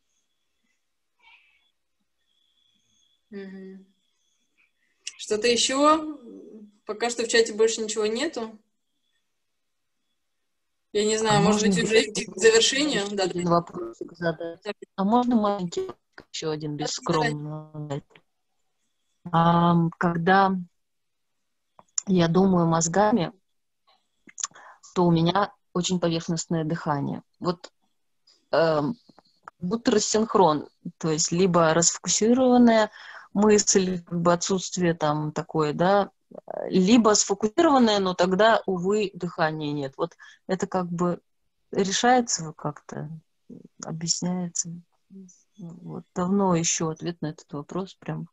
Угу. Что-то еще? Пока что в чате больше ничего нету. Я не знаю, а может быть, уже идти к завершению? Да, один вопросик задать. А можно маленький еще один бескромно? А, когда я думаю мозгами, то у меня очень поверхностное дыхание. Вот э, будто рассинхрон, то есть либо расфокусированная мысль, как бы отсутствие там такое, да, либо сфокусированная, но тогда, увы, дыхания нет. Вот это как бы решается как-то, объясняется. Вот давно еще ответ на этот вопрос прям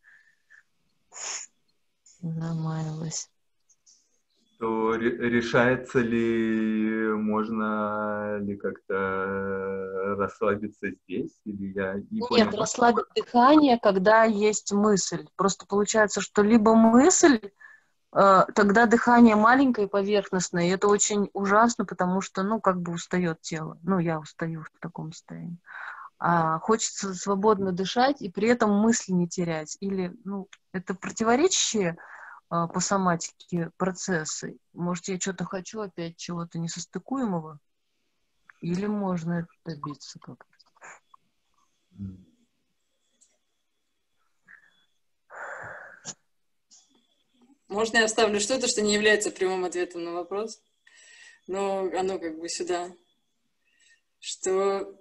замаялась. То решается ли, можно ли как-то расслабиться здесь? Или я не Нет, понял? расслабить дыхание, когда есть мысль. Просто получается, что либо мысль, э, тогда дыхание маленькое и поверхностное, и это очень ужасно, потому что, ну, как бы устает тело. Ну, я устаю в таком состоянии. А хочется свободно дышать и при этом мысли не терять. Или, ну, это противоречащие а, по соматике процессы. Может, я что-то хочу опять, чего-то несостыкуемого? Или можно это добиться как-то? Можно я оставлю что-то, что не является прямым ответом на вопрос? Но оно как бы сюда. Что...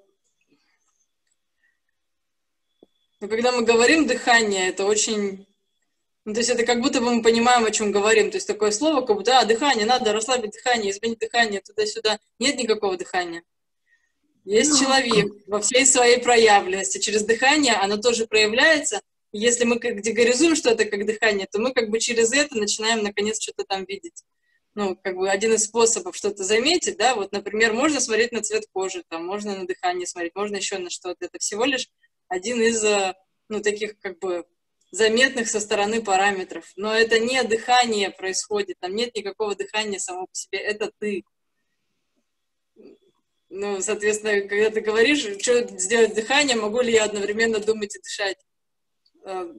Но когда мы говорим дыхание, это очень... Ну, то есть это как будто бы мы понимаем, о чем говорим. То есть такое слово, как будто, а, дыхание, надо расслабить дыхание, изменить дыхание туда-сюда. Нет никакого дыхания. Есть человек во всей своей проявленности. Через дыхание оно тоже проявляется. И если мы категоризуем что-то как дыхание, то мы как бы через это начинаем, наконец, что-то там видеть. Ну, как бы один из способов что-то заметить, да, вот, например, можно смотреть на цвет кожи, там, можно на дыхание смотреть, можно еще на что-то. Это всего лишь один из, ну, таких, как бы, заметных со стороны параметров. Но это не дыхание происходит, там нет никакого дыхания само по себе, это ты. Ну, соответственно, когда ты говоришь, что сделать дыхание, могу ли я одновременно думать и дышать? э,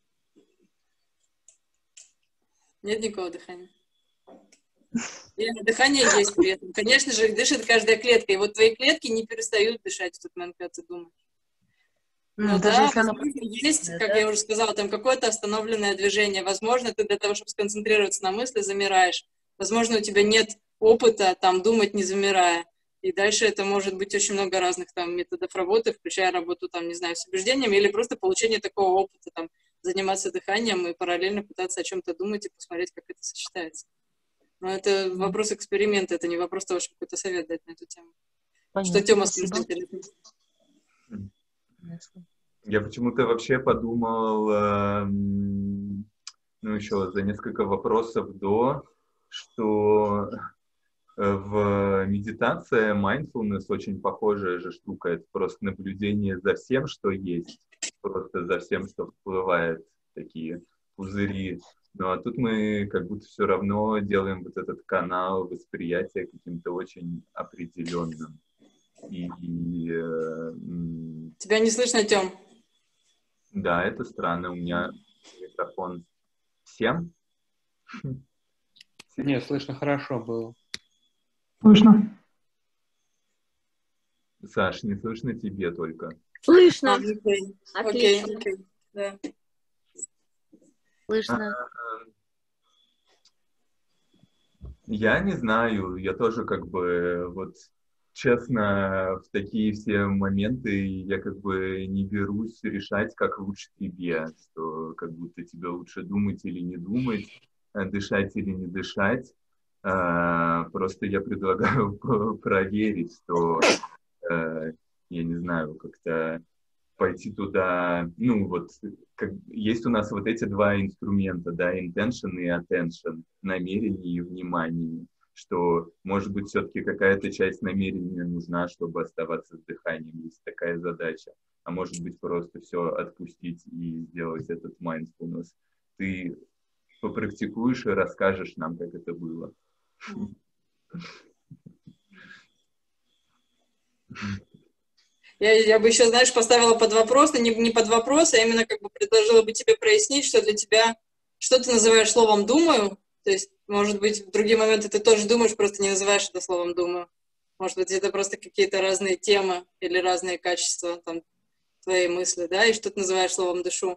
нет никакого дыхания. Или дыхание есть при этом. Конечно же, дышит каждая клетка. И вот твои клетки не перестают дышать в тот момент, когда ты думаешь. Но Даже да, если она... есть, как да? я уже сказала, там какое-то остановленное движение. Возможно, ты для того, чтобы сконцентрироваться на мысли, замираешь. Возможно, у тебя нет опыта там думать, не замирая. И дальше это может быть очень много разных там методов работы, включая работу там, не знаю, с убеждениями или просто получение такого опыта, там, заниматься дыханием и параллельно пытаться о чем-то думать и посмотреть, как это сочетается. Но это вопрос эксперимента, это не вопрос того, чтобы какой-то совет дать на эту тему. Понятно, Что Тёма спасибо. скажет интересно? Я почему-то вообще подумал, э, ну, еще за несколько вопросов до, что в медитации mindfulness очень похожая же штука. Это просто наблюдение за всем, что есть, просто за всем, что всплывает, такие пузыри. Ну, а тут мы как будто все равно делаем вот этот канал восприятия каким-то очень определенным. И, и, э, Тебя не слышно, Тём? Да, это странно. У меня микрофон всем? Не, слышно хорошо было. Слышно. Саш, не слышно тебе только. Слышно. А, окей. Отлично. Окей, окей. Да. Слышно. Я не знаю, я тоже как бы вот честно в такие все моменты я как бы не берусь решать, как лучше тебе, что как будто тебе лучше думать или не думать, дышать или не дышать. А, просто я предлагаю проверить, что э, я не знаю, как-то пойти туда, ну вот, как, есть у нас вот эти два инструмента, да, intention и attention, намерение и внимание, что, может быть, все-таки какая-то часть намерения нужна, чтобы оставаться с дыханием, есть такая задача, а может быть, просто все отпустить и сделать этот mindfulness. Ты попрактикуешь и расскажешь нам, как это было. Я, я бы еще, знаешь, поставила под вопрос, не, не под вопрос, а именно как бы предложила бы тебе прояснить, что для тебя, что ты называешь словом «думаю», то есть, может быть, в другие моменты ты тоже думаешь, просто не называешь это словом «думаю». Может быть, это просто какие-то разные темы или разные качества там, твоей мысли, да, и что ты называешь словом «дышу».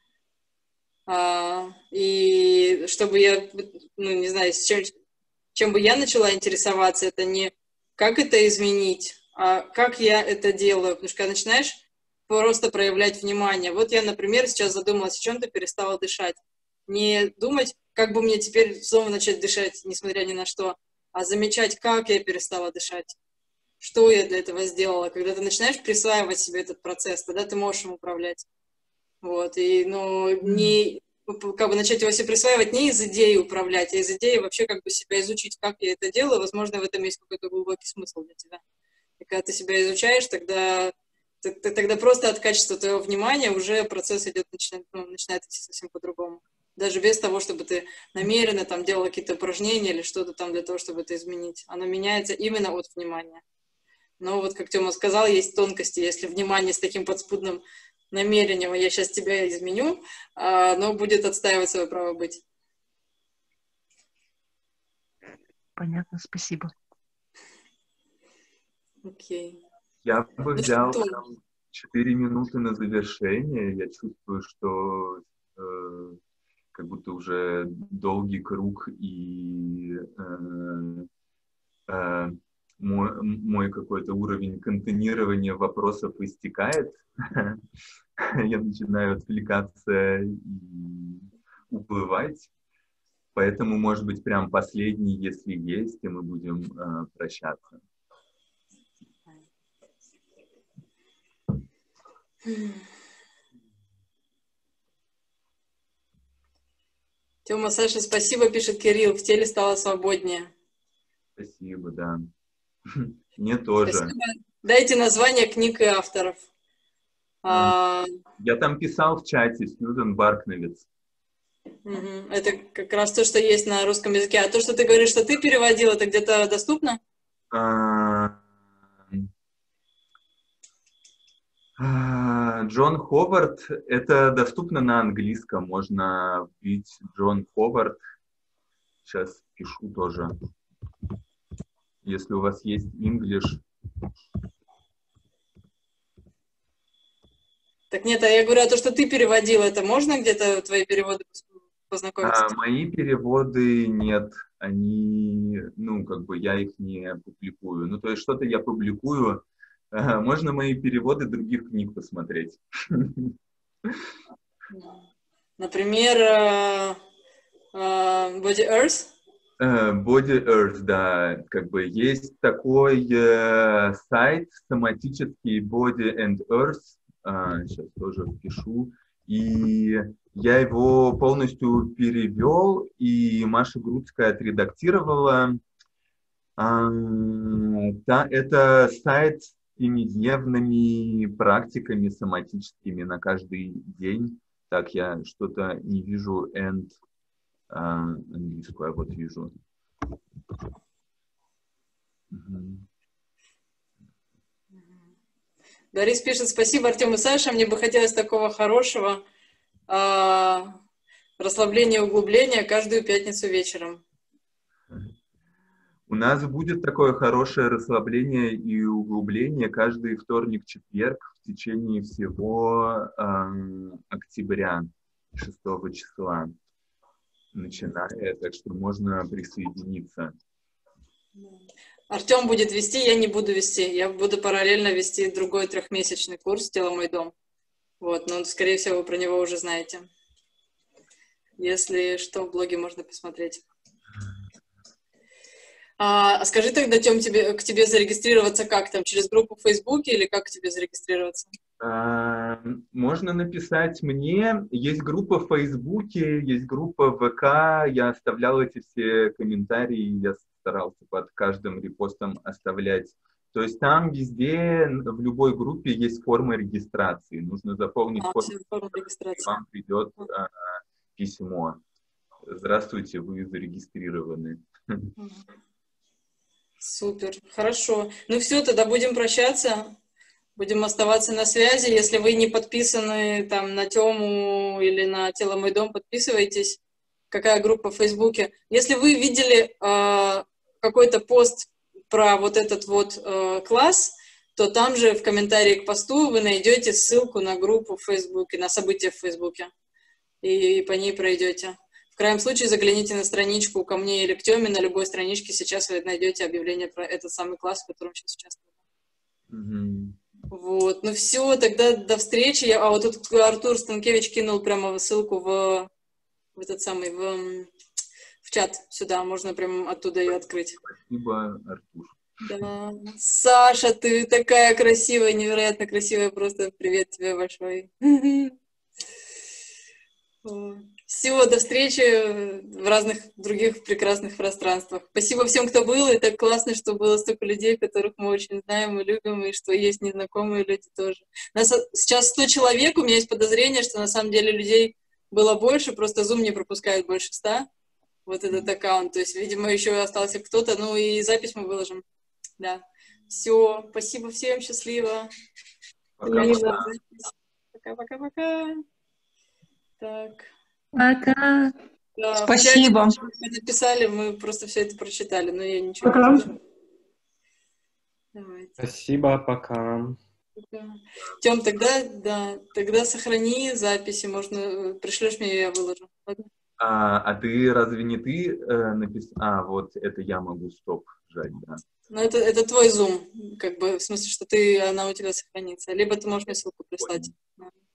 А, и чтобы я, ну, не знаю, с чем, чем бы я начала интересоваться, это не как это изменить, а как я это делаю. Потому что когда начинаешь просто проявлять внимание. Вот я, например, сейчас задумалась, о чем-то перестала дышать. Не думать, как бы мне теперь снова начать дышать, несмотря ни на что, а замечать, как я перестала дышать. Что я для этого сделала. Когда ты начинаешь присваивать себе этот процесс, тогда ты можешь им управлять. Вот. И, ну, не... как бы начать его себе присваивать не из идеи управлять, а из идеи вообще как бы себя изучить, как я это делаю. Возможно, в этом есть какой-то глубокий смысл для тебя. И когда ты себя изучаешь, тогда, тогда просто от качества твоего внимания уже процесс идет, начинает, ну, начинает идти совсем по-другому. Даже без того, чтобы ты намеренно там делал какие-то упражнения или что-то там для того, чтобы это изменить. Оно меняется именно от внимания. Но вот, как Тёма сказал, есть тонкости. Если внимание с таким подспудным намерением, я сейчас тебя изменю, но будет отстаивать свое право быть. Понятно, спасибо. Окей. Я бы Ну взял что? там четыре минуты на завершение. Я чувствую, что э, как будто уже долгий круг и э, э, мой, мой какой-то уровень контейнирования вопросов истекает. Я начинаю отвлекаться и уплывать. Поэтому, может быть, прям последний, если есть, и мы будем э, прощаться. Тёма, Саша, спасибо, пишет Кирилл, в теле стало свободнее. Спасибо, да. Мне тоже. Спасибо. Дайте название книг и авторов. А, Я там писал в чате Сьюзен Баркновиц. угу. Это как раз то, что есть на русском языке. А то, что ты говоришь, что ты переводил, это где-то доступно? А, а, Джон Ховард, это доступно на английском, можно вбить Джон Ховард. Сейчас пишу тоже. Если у вас есть English. Так нет, а я говорю, а то, что ты переводил, это можно где-то твои переводы познакомиться? А, мои переводы нет, они, ну, как бы я их не публикую. Ну, то есть что-то я публикую, а, можно мои переводы других книг посмотреть. Например, uh, uh, Body Earth? Body Earth, да, как бы есть такой э, сайт соматический Body and Earth, а, сейчас тоже впишу, и я его полностью перевел, и Маша Грудская отредактировала. А, да, это сайт с семидневными практиками соматическими на каждый день. Так, я что-то не вижу and а, английскую, вот вижу. Угу. Борис пишет: спасибо, Артем и Саша, мне бы хотелось такого хорошего э, расслабления и углубления каждую пятницу вечером. У нас будет такое хорошее расслабление и углубление каждый вторник-четверг в течение всего э, октября, шестого числа, начиная, так что можно присоединиться. Артем будет вести, я не буду вести. Я буду параллельно вести другой трехмесячный курс «Тело, мой дом». Вот, но, скорее всего, вы про него уже знаете. Если что, в блоге можно посмотреть. А, скажи тогда, Тём, тебе, к тебе зарегистрироваться как там? Через группу в Фейсбуке или как к тебе зарегистрироваться? А, можно написать мне. Есть группа в Фейсбуке, есть группа в ВК. Я оставлял эти все комментарии, я старался под каждым репостом оставлять. То есть там везде, в любой группе есть форма регистрации. Нужно заполнить а, форму, форму регистрации. и вам придет а, письмо. Здравствуйте, вы зарегистрированы. Супер, хорошо. Ну все, тогда будем прощаться. Будем оставаться на связи. Если вы не подписаны там на Тему или на «Тело, мой дом», подписывайтесь. Какая группа в Фейсбуке. Если вы видели э, какой-то пост про вот этот вот э, класс, то там же в комментарии к посту вы найдете ссылку на группу в Фейсбуке, на события в Фейсбуке. И, и по ней пройдете. В крайнем случае загляните на страничку ко мне или к Теме. На любой страничке сейчас вы найдете объявление про этот самый класс, в котором сейчас участвую. Mm-hmm. Вот, ну все, тогда до встречи. Я, а вот тут Артур Станкевич кинул прямо ссылку в, в этот самый, в, в чат сюда. Можно прямо оттуда ее открыть. Спасибо, Артур. Да. Саша, ты такая красивая, невероятно красивая. Просто привет тебе большой. Всего, до встречи в разных других прекрасных пространствах. Спасибо всем, кто был. И так классно, что было столько людей, которых мы очень знаем и любим, и что есть незнакомые люди тоже. У нас сейчас сто человек, у меня есть подозрение, что на самом деле людей было больше, просто Zoom не пропускает больше ста. Вот этот аккаунт. То есть, видимо, еще остался кто-то. Ну и запись мы выложим. Да. Все. Спасибо всем. Счастливо. Пока-пока-пока. Так. Пока. Да, спасибо. Мы написали, мы просто все это прочитали, но я ничего пока. не слышу. Давайте. Спасибо, пока. пока. Тём, тогда, да, тогда сохрани записи, можно, пришлешь мне, я выложу. Ладно? А, а ты, разве не ты э, написал? А, вот это я могу стоп жать, да. Ну, это, это твой Zoom, как бы, в смысле, что ты, она у тебя сохранится. Либо ты можешь мне ссылку прислать.